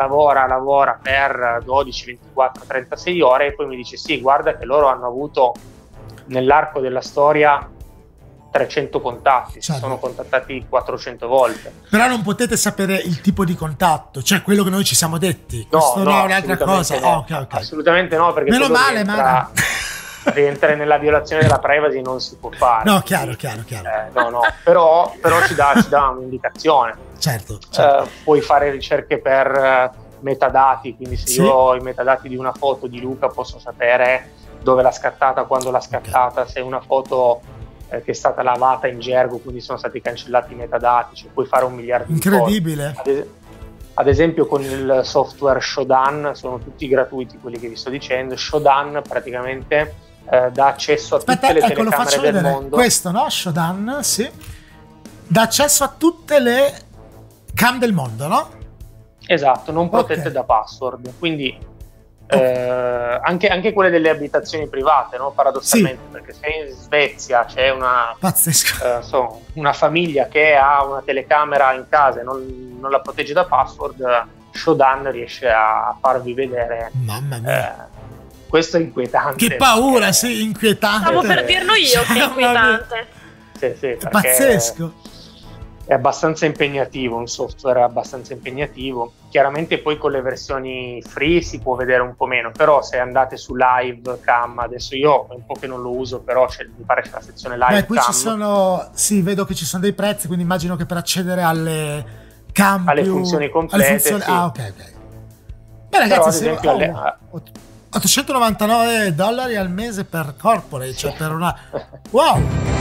per 12, 24, 36 ore e poi mi dice: sì, guarda che loro hanno avuto nell'arco della storia 300 contatti, si sono contattati 400 volte. Però non potete sapere il tipo di contatto, cioè quello che noi ci siamo detti. No, questo no, è un'altra cosa. No. Okay. Assolutamente no, perché meno male, rientra nella violazione della privacy, non si può fare. No, chiaro. No, però ci dà un'indicazione. Certo. Puoi fare ricerche per metadati, quindi se io ho i metadati di una foto di Luca posso sapere dove l'ha scattata, quando l'ha scattata, se è una foto che è stata lavata in gergo, quindi sono stati cancellati i metadati, cioè puoi fare 1 miliardo di cose. Incredibile. Ad esempio con il software Shodan, sono tutti gratuiti quelli che vi sto dicendo. Shodan praticamente dà accesso a tutte le telecamere del mondo. Questo, no? Shodan, sì. Dà accesso a tutte le cam del mondo, no? Esatto, non protette da password, quindi anche quelle delle abitazioni private, no? Paradossalmente, perché se in Svezia c'è una famiglia che ha una telecamera in casa e non la protegge da password, Shodan riesce a farvi vedere. Mamma mia, questo è inquietante. Che paura, sì, inquietante. Stavo per dirlo io che è inquietante. Sì, è pazzesco. È abbastanza impegnativo, un software abbastanza impegnativo. Chiaramente poi con le versioni free si può vedere un po' meno, però se andate su Live Cam, adesso io è un po' che non lo uso, però mi pare c'è la sezione Live qui Cam. Vedo che ci sono dei prezzi, quindi immagino che per accedere alle cam alle funzioni complete, sì. ok. Beh ragazzi, però, ad esempio, $899 al mese per corporate, cioè per una... Wow!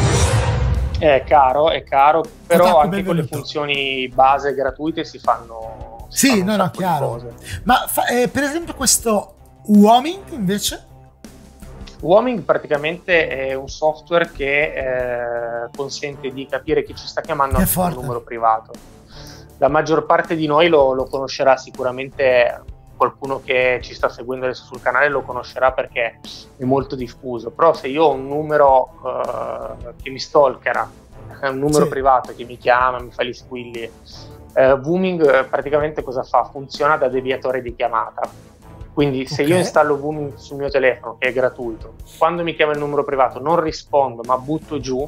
È caro, però anche con le benvenuto. Funzioni base gratuite si fanno chiaro. cose. Ma per esempio questo Warming invece? Warming praticamente è un software che consente di capire chi ci sta chiamando anche con un numero privato. La maggior parte di noi lo conoscerà sicuramente. Qualcuno che ci sta seguendo adesso sul canale lo conoscerà perché è molto diffuso, però se io ho un numero che mi stalkera, un numero privato che mi chiama, mi fa gli squilli, Booming praticamente cosa fa? Funziona da deviatore di chiamata. Quindi se io installo Booming sul mio telefono, che è gratuito, quando mi chiama il numero privato non rispondo ma butto giù,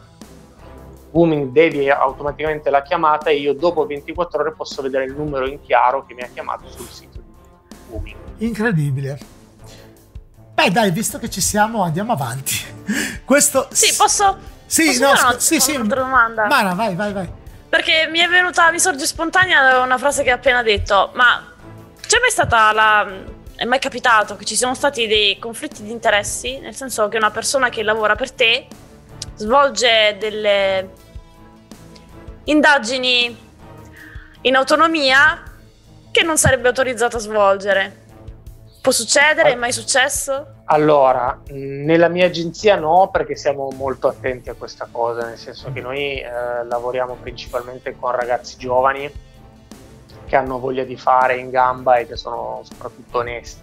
Booming devia automaticamente la chiamata e io dopo 24 ore posso vedere il numero in chiaro che mi ha chiamato sul sito di Booming. Incredibile. Beh dai, visto che ci siamo, andiamo avanti. Questo... Sì, posso un'altra domanda? Mara, vai. Perché mi sorge spontanea una frase che hai appena detto, ma c'è mai stata è mai capitato che ci siano stati dei conflitti di interessi? Nel senso che una persona che lavora per te svolge delle indagini in autonomia che non sarebbe autorizzata a svolgere. Può succedere? È mai successo? Allora, nella mia agenzia no, perché siamo molto attenti a questa cosa, nel senso che noi lavoriamo principalmente con ragazzi giovani che hanno voglia di fare in gamba e che sono soprattutto onesti.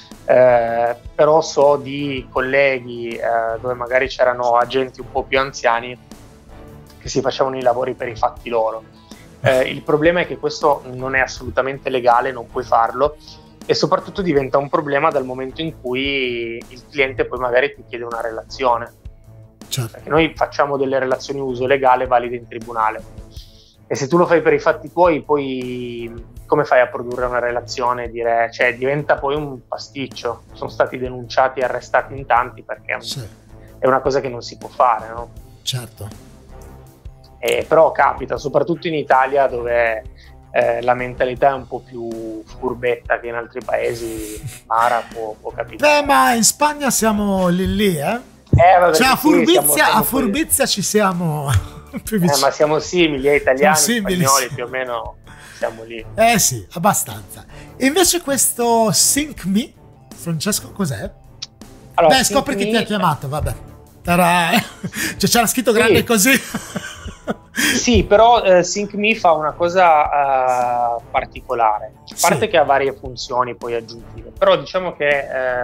Però so di colleghi dove magari c'erano agenti un po' più anziani che si facevano i lavori per i fatti loro. Il problema è che questo non è assolutamente legale, non puoi farlo, e soprattutto diventa un problema dal momento in cui il cliente poi magari ti chiede una relazione. Certo. Perché noi facciamo delle relazioni uso legale valide in tribunale. E se tu lo fai per i fatti tuoi, poi come fai a produrre una relazione? Cioè, diventa poi un pasticcio. Sono stati denunciati e arrestati in tanti perché è una cosa che non si può fare, no? Certo. Però capita, soprattutto in Italia, dove la mentalità è un po' più furbetta che in altri paesi. Mara può capitare. Ma in Spagna siamo lì, eh? Vabbè, cioè siamo a furbizia ci siamo più vicini. Ma siamo simili, italiani, simili, spagnoli, sì. più o meno siamo lì. Sì, abbastanza. E invece questo Sync Me, Francesco, cos'è? Allora, Beh, scopri chi ti ha chiamato, vabbè. C'era scritto grande così. Sì, però Sync Me fa una cosa particolare. A parte che ha varie funzioni poi aggiuntive, però diciamo che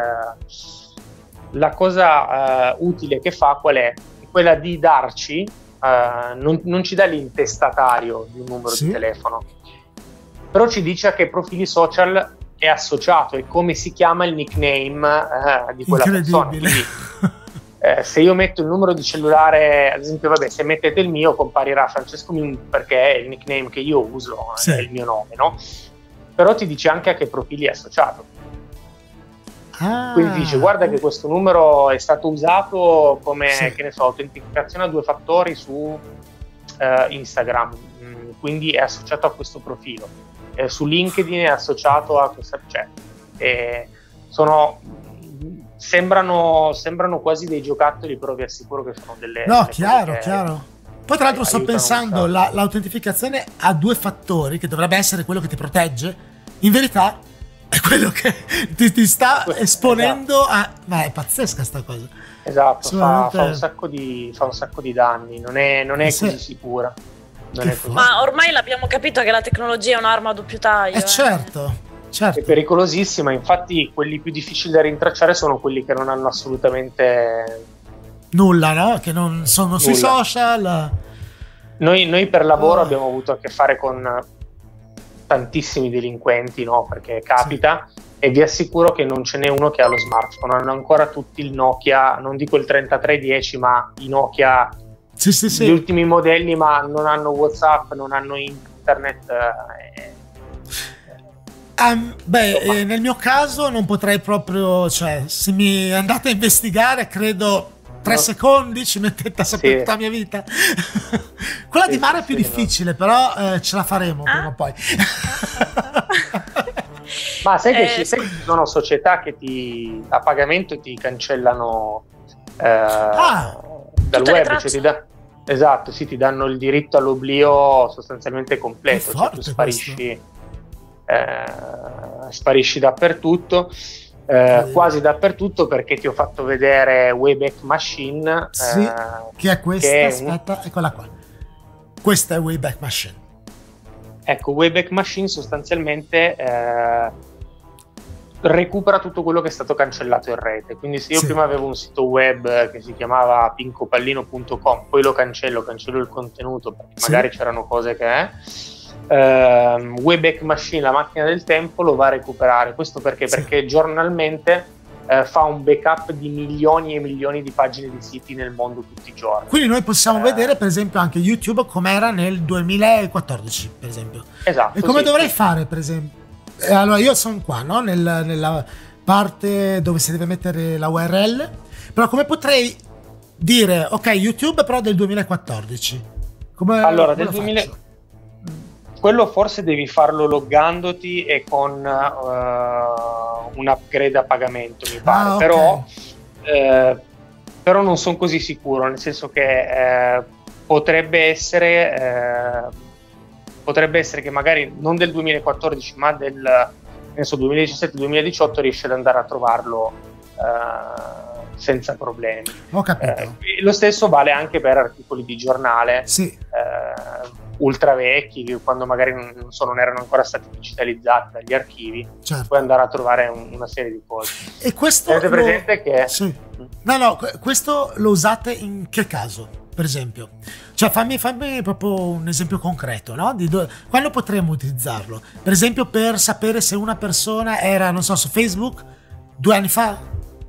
la cosa utile che fa qual è? Quella di darci, non ci dà l'intestatario di un numero di telefono, però ci dice a che profili social è associato e come si chiama il nickname di quella persona. Quindi, se io metto il numero di cellulare, ad esempio, se mettete il mio, comparirà Francesco Min, perché è il nickname che io uso, è il mio nome, no? Però ti dice anche a che profili è associato. Quindi dice: guarda che questo numero è stato usato come, che ne so, autenticazione a 2 fattori su Instagram, quindi è associato a questo profilo, su LinkedIn è associato a questa, sembrano quasi dei giocattoli, però vi assicuro che sono delle chiaro. Poi tra l'altro sto pensando, l'autentificazione a 2 fattori, che dovrebbe essere quello che ti protegge, in verità è quello che ti sta esponendo a... Ma è pazzesca sta cosa. Esatto, fa un sacco di danni, non è così sicura. Ma ormai l'abbiamo capito che la tecnologia è un'arma a doppio taglio. Certo. È pericolosissima, infatti quelli più difficili da rintracciare sono quelli che non hanno assolutamente nulla, no? Che non sono sui social. Noi per lavoro abbiamo avuto a che fare con tantissimi delinquenti, no? Perché capita, e vi assicuro che non ce n'è uno che ha lo smartphone. Hanno ancora tutti il Nokia, non dico il 3310, ma i Nokia, gli ultimi modelli, ma non hanno WhatsApp, non hanno internet. Nel mio caso non potrei proprio, cioè, se mi andate a investigare, credo 3 secondi ci mettete a sapere tutta la mia vita. Quella di Mara è più difficile, però ce la faremo prima o poi. Ma sai che ci sono società che a pagamento ti cancellano dal web, cioè ti danno il diritto all'oblio sostanzialmente completo, cioè tu sparisci dappertutto, quasi dappertutto, perché ti ho fatto vedere Wayback Machine, che è questa, aspetta, eccola qua, questa è Wayback Machine. Ecco, Wayback Machine sostanzialmente recupera tutto quello che è stato cancellato in rete. Quindi se io prima avevo un sito web che si chiamava pincopallino.com, poi lo cancello il contenuto perché magari c'erano cose che Wayback Machine, la macchina del tempo, lo va a recuperare. Questo perché giornalmente fa un backup di milioni e milioni di pagine di siti nel mondo tutti i giorni. Quindi noi possiamo vedere per esempio anche YouTube com'era nel 2014, per esempio. Esatto. E come dovrei fare, per esempio? Allora io sono qua, no? Nella parte dove si deve mettere la URL, però come potrei dire ok, YouTube però del 2014? Allora, del 2000 quello forse devi farlo loggandoti e con un upgrade a pagamento, mi pare. Okay. Però non sono così sicuro, nel senso che potrebbe essere che magari non del 2014 ma del 2017-2018 riesce ad andare a trovarlo senza problemi. Ho capito. Lo stesso vale anche per articoli di giornale ultra vecchi, quando magari non erano ancora stati digitalizzati dagli archivi. Puoi andare a trovare una serie di cose. E questo avete presente che questo lo usate in che caso, per esempio? Cioè fammi proprio un esempio concreto, no? Quando potremmo utilizzarlo? Per esempio per sapere se una persona era, non so, su Facebook 2 anni fa?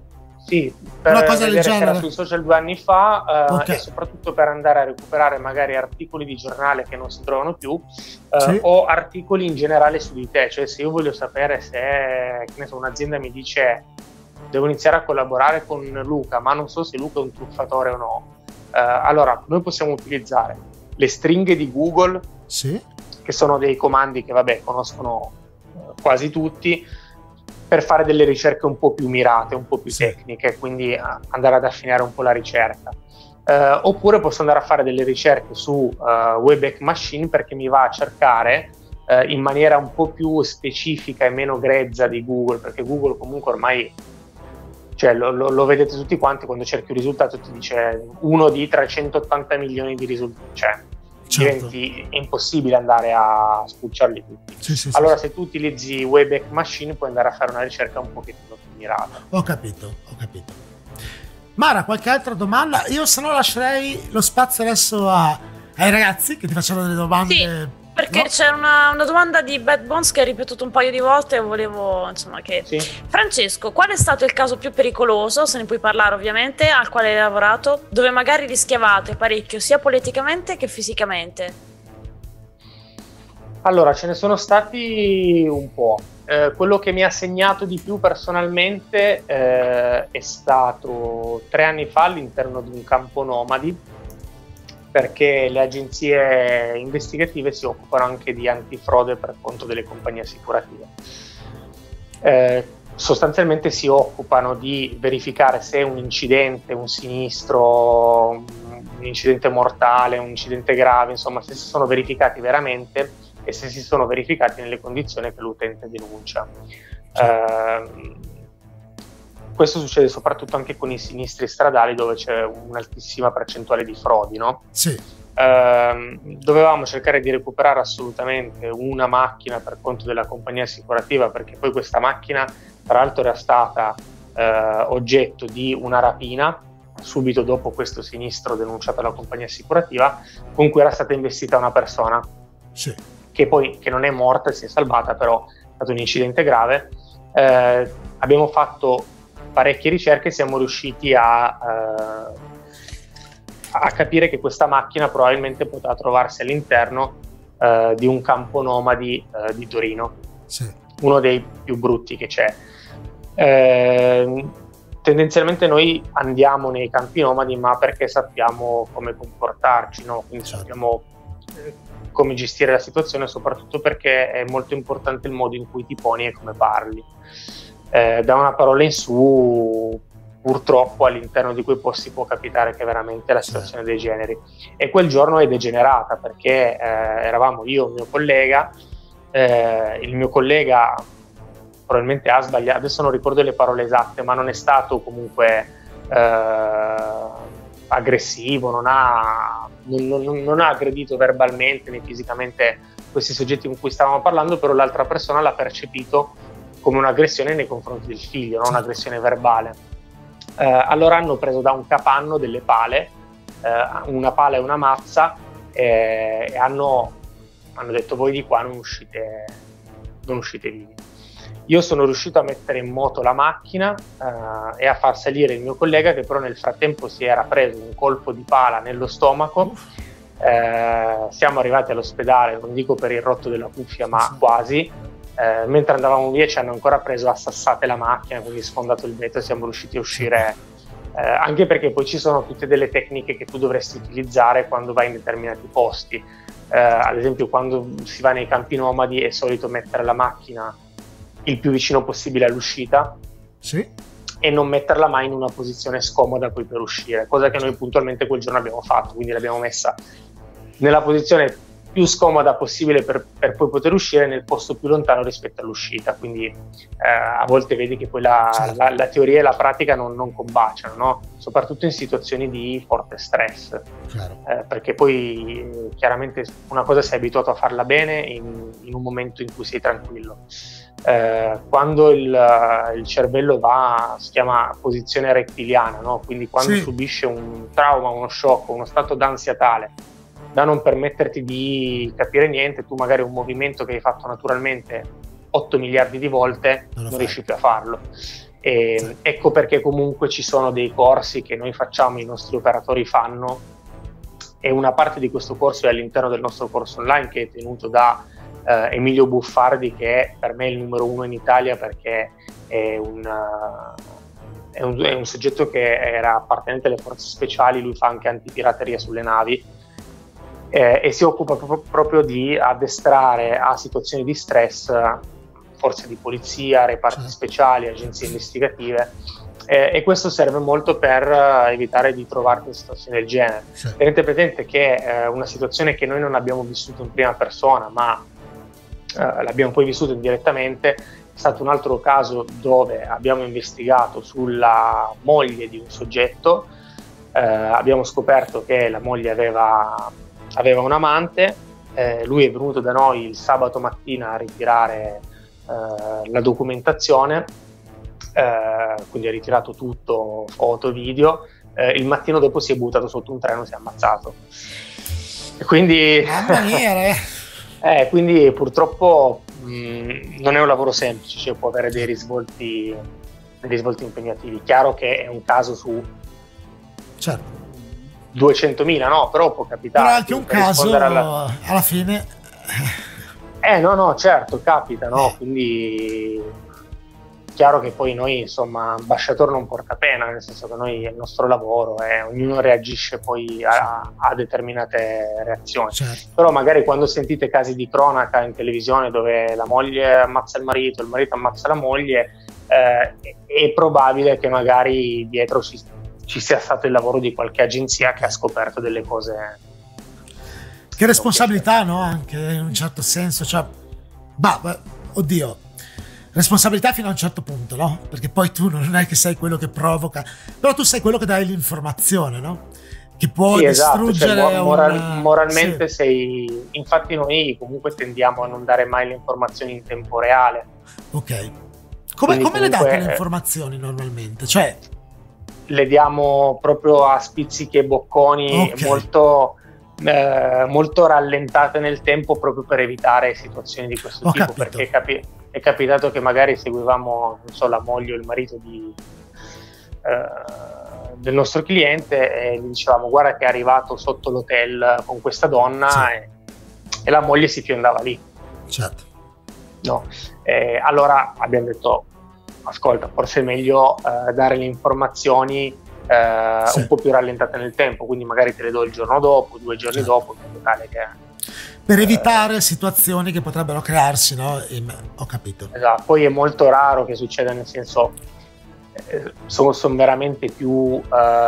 Sì, per una cosa del vedere se era genere sui social 2 anni fa, Ok. e soprattutto per andare a recuperare magari articoli di giornale che non si trovano più, Sì. o articoli in generale su di te. Cioè, se io voglio sapere se, che ne so, un'azienda mi dice devo iniziare a collaborare con Luca, ma non so se Luca è un truffatore o no, allora noi possiamo utilizzare le stringhe di Google, Sì. che sono dei comandi che vabbè conoscono quasi tutti, per fare delle ricerche un po' più mirate, un po' più Sì. tecniche, quindi andare ad affinare un po' la ricerca. Oppure posso andare a fare delle ricerche su Wayback Machine, perché mi va a cercare in maniera un po' più specifica e meno grezza di Google, perché Google comunque ormai, cioè, lo vedete tutti quanti, quando cerchi un risultato ti dice uno di 380 milioni di risultati, cioè Certo. è impossibile andare a spulciarli tutti. Sì, Allora, sì. se tu utilizzi Wayback Machine puoi andare a fare una ricerca un pochettino più mirata. Ho capito. Mara, qualche altra domanda? Io se no lascerei lo spazio adesso ai ragazzi che ti facciano delle domande. Sì, perché no? c'è una domanda di Bad Bones che hai ripetuto un paio di volte e volevo, insomma, che... Sì. Francesco, qual è stato il caso più pericoloso, se ne puoi parlare ovviamente, al quale hai lavorato, dove magari rischiavate parecchio sia politicamente che fisicamente? Allora, ce ne sono stati un po'. Quello che mi ha segnato di più personalmente è stato 3 anni fa all'interno di un campo nomadi, perché le agenzie investigative si occupano anche di antifrode per conto delle compagnie assicurative. Sostanzialmente si occupano di verificare se un incidente, un sinistro, un incidente mortale, un incidente grave, insomma, se si sono verificati veramente e se si sono verificati nelle condizioni che l'utente denuncia. Questo succede soprattutto anche con i sinistri stradali, dove c'è un'altissima percentuale di frodi, no? Sì. Dovevamo cercare di recuperare assolutamente una macchina per conto della compagnia assicurativa, perché poi questa macchina tra l'altro era stata oggetto di una rapina subito dopo questo sinistro denunciato alla compagnia assicurativa, con cui era stata investita una persona, Sì. che non è morta, si è salvata, però è stato un incidente grave. Abbiamo fatto parecchie ricerche e siamo riusciti a capire che questa macchina probabilmente poteva trovarsi all'interno di un campo nomadi di Torino, Sì. uno dei più brutti che c'è. Tendenzialmente noi andiamo nei campi nomadi, ma perché sappiamo come comportarci, no? Quindi sappiamo come gestire la situazione, soprattutto perché è molto importante il modo in cui ti poni e come parli. Da una parola in su, purtroppo all'interno di quei posti può capitare che veramente la situazione degeneri, e quel giorno è degenerata perché eravamo io e il mio collega. Il mio collega probabilmente ha sbagliato, adesso non ricordo le parole esatte, ma non è stato comunque aggressivo, non ha aggredito verbalmente né fisicamente questi soggetti con cui stavamo parlando, però l'altra persona l'ha percepito come un'aggressione nei confronti del figlio, non un'aggressione verbale. Allora hanno preso da un capanno delle pale, una pala e una mazza, e hanno detto: voi di qua non uscite vivi. Io sono riuscito a mettere in moto la macchina e a far salire il mio collega, che però nel frattempo si era preso un colpo di pala nello stomaco. Siamo arrivati all'ospedale, non dico per il rotto della cuffia, ma quasi. Mentre andavamo via ci hanno ancora preso a sassate la macchina, quindi sfondato il vetro, e siamo riusciti a uscire, anche perché poi ci sono tutte delle tecniche che tu dovresti utilizzare quando vai in determinati posti. Ad esempio, quando si va nei campi nomadi è solito mettere la macchina il più vicino possibile all'uscita, sì, e non metterla mai in una posizione scomoda poi per uscire, cosa che noi puntualmente quel giorno abbiamo fatto, quindi l'abbiamo messa nella posizione più scomoda possibile per poi poter uscire nel posto più lontano rispetto all'uscita. Quindi a volte vedi che poi la teoria e la pratica non combaciano, no? Soprattutto in situazioni di forte stress, perché poi chiaramente una cosa sei abituato a farla bene in un momento in cui sei tranquillo. Quando il cervello si chiama posizione rettiliana, no? Quindi quando subisce un trauma, uno shock, uno stato d'ansia tale da non permetterti di capire niente, tu magari un movimento che hai fatto naturalmente 8 miliardi di volte non riesci più a farlo. E ecco perché comunque ci sono dei corsi che noi facciamo, i nostri operatori fanno, e una parte di questo corso è all'interno del nostro corso online, che è tenuto da Emilio Buffardi, che per me è il numero uno in Italia, perché è un soggetto che era appartenente alle forze speciali. Lui fa anche antipirateria sulle navi, e si occupa proprio di addestrare a situazioni di stress forze di polizia, reparti speciali, agenzie investigative, e questo serve molto per evitare di trovarti in situazioni del genere. Tenete presente che una situazione che noi non abbiamo vissuto in prima persona, ma l'abbiamo poi vissuto indirettamente, è stato un altro caso dove abbiamo investigato sulla moglie di un soggetto. Abbiamo scoperto che la moglie aveva un amante. Lui è venuto da noi il sabato mattina a ritirare la documentazione, quindi ha ritirato tutto, foto, video. Il mattino dopo si è buttato sotto un treno, si è ammazzato. E quindi quindi purtroppo non è un lavoro semplice, cioè può avere dei risvolti impegnativi. Chiaro che è un caso su 200.000, no? Però può capitare. Però anche un caso alla fine. No, certo, capita, no? Quindi chiaro che poi noi, insomma, ambasciatore non porta pena, nel senso che noi è il nostro lavoro e ognuno reagisce poi a determinate reazioni. Però magari quando sentite casi di cronaca in televisione dove la moglie ammazza il marito ammazza la moglie, è probabile che magari dietro ci sia stato il lavoro di qualche agenzia che ha scoperto delle cose. Che responsabilità, no? Anche in un certo senso, oddio, responsabilità fino a un certo punto, no? Perché poi tu non è che sei quello che provoca, però tu sei quello che dai l'informazione, no? Che può distruggere, esatto. Moralmente sei. Infatti noi comunque tendiamo a non dare mai le informazioni in tempo reale. Ok. Come le date le informazioni normalmente? Cioè, le diamo proprio a spizzichi e bocconi, molto rallentate nel tempo, proprio per evitare situazioni di questo tipo. Capito. Perché è capitato che magari seguivamo, non so, la moglie o il marito del nostro cliente e gli dicevamo: guarda che è arrivato sotto l'hotel con questa donna, e la moglie si fiondava lì. Certo. No. Allora abbiamo detto: ascolta, forse è meglio dare le informazioni un po' più rallentate nel tempo, quindi magari te le do il giorno dopo, 2 giorni dopo, in modo tale che per evitare situazioni che potrebbero crearsi, no? Ho capito. Esatto. Poi è molto raro che succeda, nel senso, sono veramente più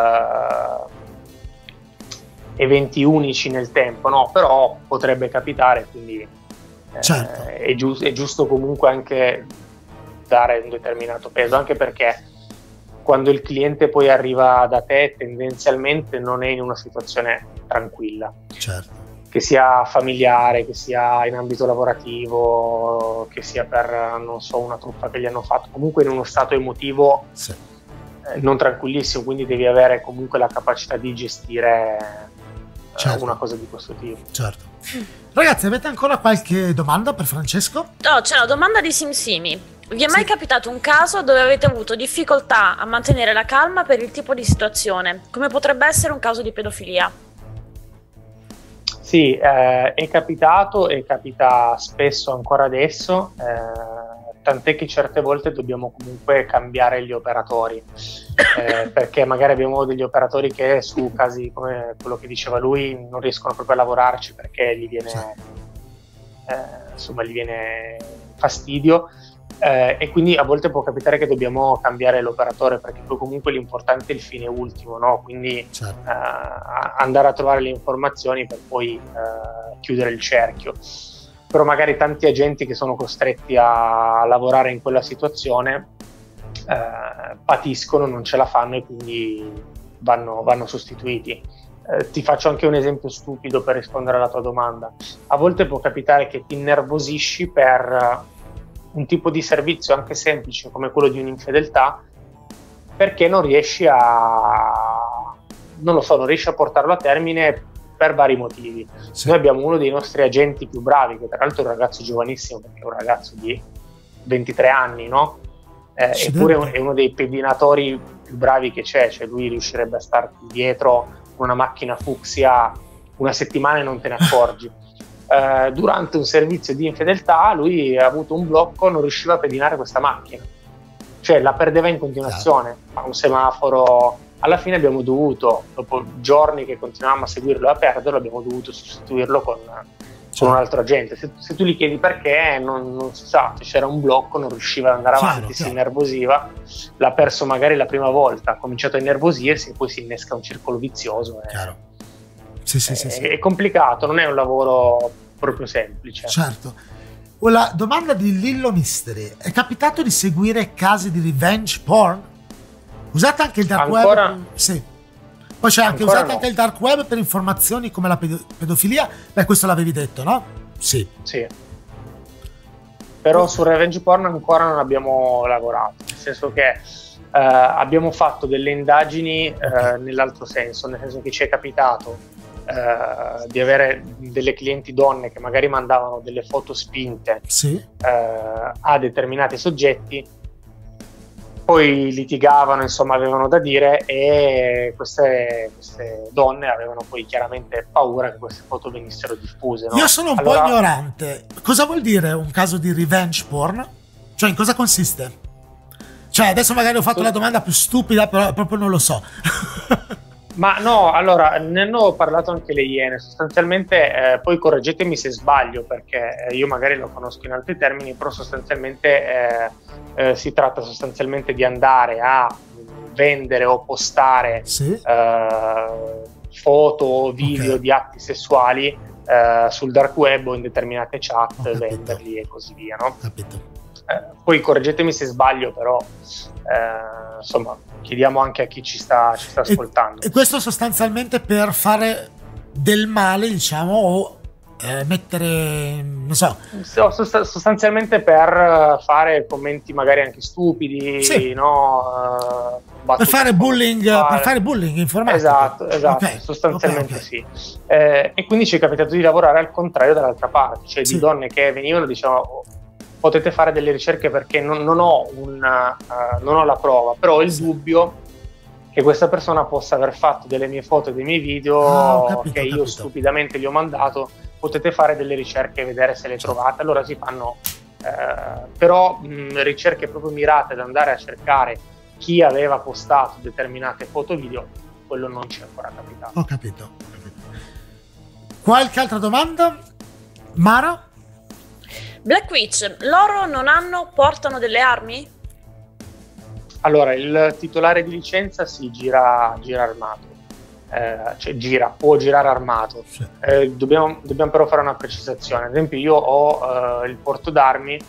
eventi unici nel tempo, no? Però potrebbe capitare, quindi è giusto comunque anche dare un determinato peso, anche perché quando il cliente poi arriva da te tendenzialmente non è in una situazione tranquilla, che sia familiare, che sia in ambito lavorativo, che sia per, non so, una truffa che gli hanno fatto, comunque in uno stato emotivo non tranquillissimo, quindi devi avere comunque la capacità di gestire una cosa di questo tipo. Ragazzi, avete ancora qualche domanda per Francesco? No, c'è una domanda di SimSimi. Vi è mai capitato un caso dove avete avuto difficoltà a mantenere la calma per il tipo di situazione, come potrebbe essere un caso di pedofilia? Sì, è capitato e capita spesso ancora adesso, tant'è che certe volte dobbiamo comunque cambiare gli operatori, perché magari abbiamo degli operatori che su casi come quello che diceva lui non riescono proprio a lavorarci perché gli viene fastidio. E quindi a volte può capitare che dobbiamo cambiare l'operatore, perché poi comunque l'importante è il fine ultimo, no? Quindi andare a trovare le informazioni per poi chiudere il cerchio. Però magari tanti agenti che sono costretti a lavorare in quella situazione patiscono, non ce la fanno e quindi vanno sostituiti. Ti faccio anche un esempio stupido per rispondere alla tua domanda. A volte può capitare che ti innervosisci per un tipo di servizio anche semplice come quello di un'infedeltà, perché non riesci a portarlo a termine per vari motivi. Noi abbiamo uno dei nostri agenti più bravi, che tra l'altro è un ragazzo giovanissimo, perché è un ragazzo di 23 anni, no? eppure è uno dei pedinatori più bravi che c'è, cioè lui riuscirebbe a starti dietro con una macchina fucsia una settimana e non te ne accorgi. Durante un servizio di infedeltà lui ha avuto un blocco, non riusciva a pedinare questa macchina, cioè la perdeva in continuazione a un semaforo. Alla fine abbiamo dovuto, dopo giorni che continuavamo a seguirlo e a perderlo, abbiamo dovuto sostituirlo con un altro agente. Se tu gli chiedi perché, non si sa, c'era un blocco, non riusciva ad andare avanti, si innervosiva, l'ha perso magari la prima volta, ha cominciato a innervosirsi e poi si innesca un circolo vizioso. Chiaro. Sì. È complicato, non è un lavoro proprio semplice. Certo. La domanda di Lillo Mystery: è capitato di seguire casi di revenge porn? Usate anche il dark web? Sì. Poi c'è anche usate anche il dark web per informazioni come la pedofilia? Beh, questo l'avevi detto, no? Sì. Però su revenge porn ancora non abbiamo lavorato, nel senso che abbiamo fatto delle indagini nell'altro senso, nel senso che ci è capitato di avere delle clienti donne che magari mandavano delle foto spinte a determinati soggetti, poi litigavano, insomma avevano da dire, e queste donne avevano poi chiaramente paura che queste foto venissero diffuse, no? Io sono un po' ignorante, cosa vuol dire un caso di revenge porn? Cioè in cosa consiste? Cioè adesso magari ho fatto la domanda più stupida, però proprio non lo so. Ma no, allora, ne hanno parlato anche le Iene, sostanzialmente, poi correggetemi se sbaglio, perché io magari lo conosco in altri termini, però sostanzialmente si tratta sostanzialmente di andare a vendere o postare foto o video di atti sessuali sul dark web o in determinate chat, venderli e così via, no? Capito. Poi correggetemi se sbaglio, però insomma chiediamo anche a chi ci sta ascoltando. E questo sostanzialmente per fare del male, diciamo, o mettere, non so, sostanzialmente per fare commenti magari anche stupidi, no? Per fare bullying informatico. Esatto, sostanzialmente sì. E quindi ci è capitato di lavorare al contrario dall'altra parte, cioè di donne che venivano e dicevano: potete fare delle ricerche perché non ho la prova, però ho il dubbio che questa persona possa aver fatto delle mie foto e dei miei video che io stupidamente gli ho mandato. Potete fare delle ricerche e vedere se le trovate. Allora si fanno però ricerche proprio mirate ad andare a cercare chi aveva postato determinate foto video. Quello non ci è ancora capitato. Ho capito. Qualche altra domanda? Mara? Black Witch, loro portano delle armi? Allora, il titolare di licenza gira armato, può girare armato. Dobbiamo però fare una precisazione. Ad esempio, io ho il porto d'armi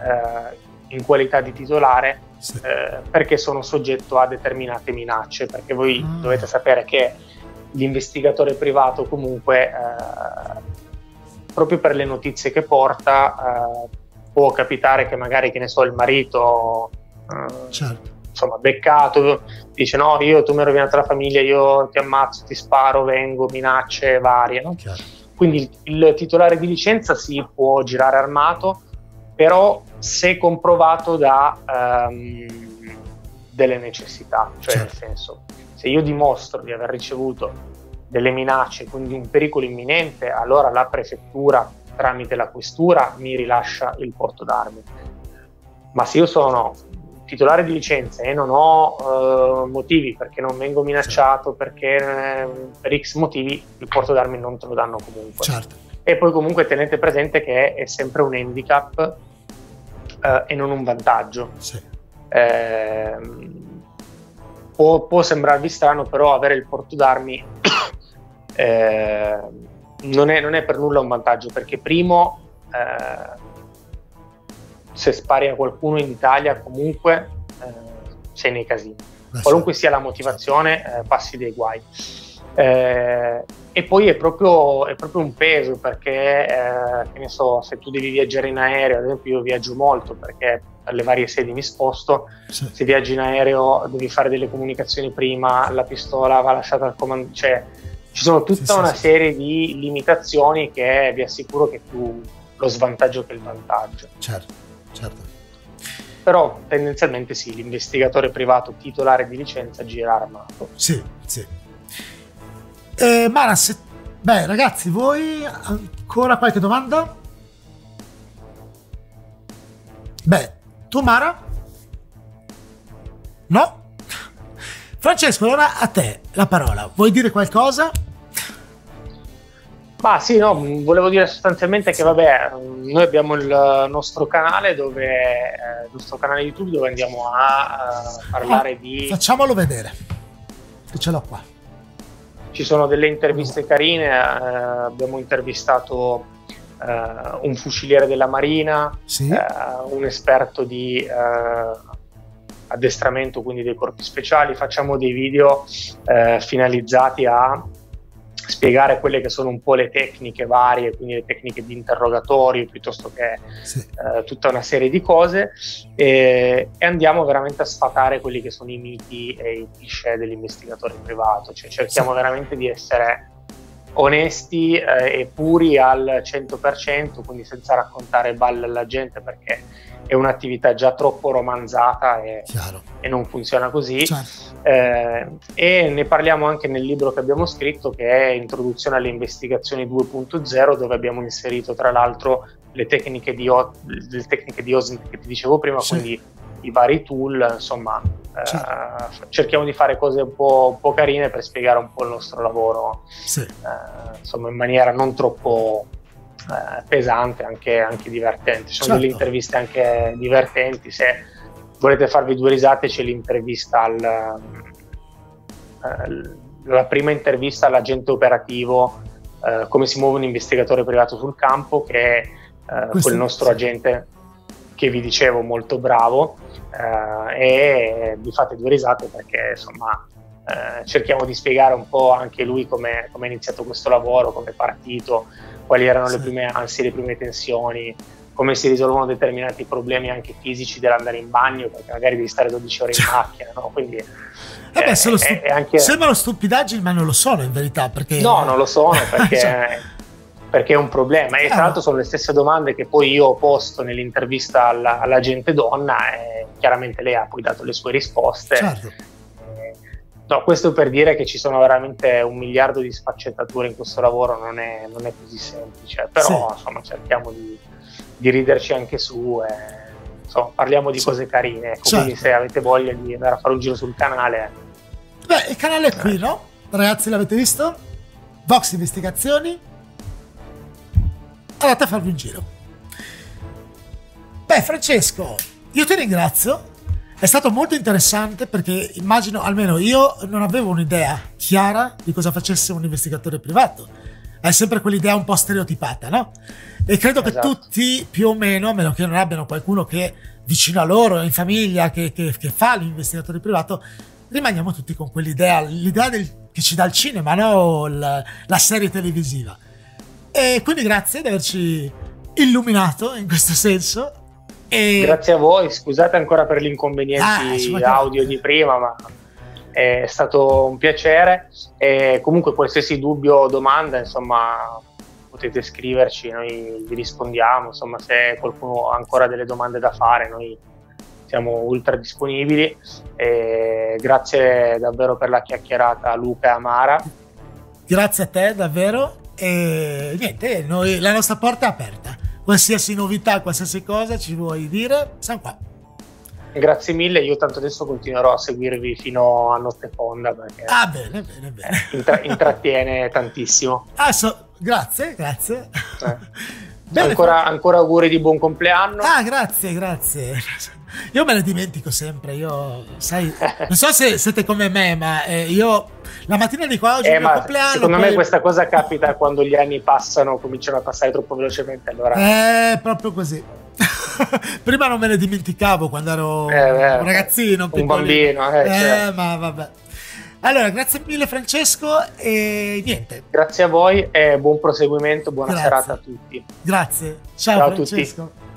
in qualità di titolare perché sono soggetto a determinate minacce, perché voi dovete sapere che l'investigatore privato comunque proprio per le notizie che porta può capitare che magari, che ne so, il marito insomma beccato dice: no, tu mi hai rovinato la famiglia, io ti ammazzo, ti sparo, vengo, minacce varie, no? Quindi il titolare di licenza si può girare armato, però se comprovato da delle necessità, cioè nel senso, se io dimostro di aver ricevuto delle minacce, quindi un pericolo imminente, allora la prefettura tramite la questura mi rilascia il porto d'armi. Ma se io sono titolare di licenza e non ho motivi, perché non vengo minacciato, perché per X motivi, il porto d'armi non te lo danno comunque. E poi comunque tenete presente che è sempre un handicap e non un vantaggio. Può sembrarvi strano, però avere il porto d'armi non è per nulla un vantaggio, perché primo, se spari a qualcuno in Italia comunque sei nei casini, qualunque sia la motivazione, passi dei guai. E poi è proprio un peso, perché che ne so, se tu devi viaggiare in aereo, ad esempio io viaggio molto perché per le varie sedi mi sposto, se viaggi in aereo devi fare delle comunicazioni prima, la pistola va lasciata al comando, cioè ci sono tutta una serie di limitazioni che vi assicuro che è più lo svantaggio che il vantaggio. Certo. però tendenzialmente sì, l'investigatore privato titolare di licenza gira armato. Sì. Mara, beh, ragazzi, voi ancora qualche domanda? Beh, tu Mara? No? Francesco, allora a te la parola. Vuoi dire qualcosa? Ma sì, no, volevo dire sostanzialmente che vabbè, noi abbiamo il nostro canale il nostro canale YouTube dove andiamo a parlare di... Facciamolo vedere, che ce l'ho qua. Ci sono delle interviste carine, abbiamo intervistato un fuciliere della Marina, sì. Un esperto di addestramento, quindi dei corpi speciali. Facciamo dei video finalizzati a spiegare quelle che sono un po' le tecniche varie, quindi le tecniche di interrogatorio piuttosto che tutta una serie di cose, e andiamo veramente a sfatare quelli che sono i miti e i cliché dell'investigatore privato, cioè cerchiamo veramente di essere onesti e puri al 100%, quindi senza raccontare balle alla gente, perché è un'attività già troppo romanzata e non funziona così. E ne parliamo anche nel libro che abbiamo scritto, che è Introduzione alle investigazioni 2.0, dove abbiamo inserito tra l'altro le tecniche di OSINT che ti dicevo prima, quindi i vari tool, insomma. Cerchiamo di fare cose un po' carine per spiegare un po' il nostro lavoro, insomma, in maniera non troppo pesante, anche divertente. Ci sono delle interviste anche divertenti. Se volete farvi due risate, c'è l'intervista la prima intervista all'agente operativo, come si muove un investigatore privato sul campo, che è quel nostro agente che vi dicevo, molto bravo, e vi fate due risate perché insomma cerchiamo di spiegare un po' anche lui come è iniziato questo lavoro, come è partito, quali erano le prime ansie, le prime tensioni, come si risolvono determinati problemi anche fisici dell'andare in bagno, perché magari devi stare 12 ore in macchina, no? Quindi sembrano stupidaggini, ma non lo sono in verità, perché no, non lo sono, perché è un problema, e tra l'altro sono le stesse domande che poi io ho posto nell'intervista all'agente donna, e chiaramente lei ha poi dato le sue risposte. No, questo per dire che ci sono veramente 1 miliardo di sfaccettature in questo lavoro, non è così semplice, però insomma cerchiamo di riderci anche su, e insomma parliamo di cose carine, ecco. Quindi se avete voglia di andare a fare un giro sul canale, il canale è qui, no? Ragazzi, l'avete visto? Vox Investigazioni, andate a farvi un giro. Beh, Francesco, io ti ringrazio. È stato molto interessante, perché immagino, almeno io non avevo un'idea chiara di cosa facesse un investigatore privato. Hai sempre quell'idea un po' stereotipata, no? E credo che tutti, più o meno, a meno che non abbiano qualcuno che vicino a loro, in famiglia, che fa l'investigatore privato, rimaniamo tutti con quell'idea, l'idea che ci dà il cinema, no? La serie televisiva. E quindi grazie di averci illuminato in questo senso. Grazie a voi, scusate ancora per gli inconvenienti audio di prima, ma è stato un piacere, e comunque qualsiasi dubbio o domanda, insomma, potete scriverci, noi vi rispondiamo, insomma, se qualcuno ha ancora delle domande da fare, noi siamo ultra disponibili. E grazie davvero per la chiacchierata, Luca e Amara. Grazie a te davvero, e niente, la nostra porta è aperta. Qualsiasi novità, qualsiasi cosa ci vuoi dire, siamo qua. Grazie mille, io tanto adesso continuerò a seguirvi fino a notte fonda, perché bene. Intrattiene tantissimo. Grazie. Bene, ancora auguri di buon compleanno. Grazie. Io me ne dimentico sempre, sai, non so se siete come me, ma io la mattina dico oggi è il mio compleanno. Secondo me questa cosa capita quando gli anni cominciano a passare troppo velocemente, allora proprio così. Prima non me ne dimenticavo quando ero un ragazzino, un bambino, certo. Ma vabbè. Allora, grazie mille Francesco, e niente. Grazie a voi e buon proseguimento, buona serata a tutti. Grazie. Ciao Francesco. A tutti.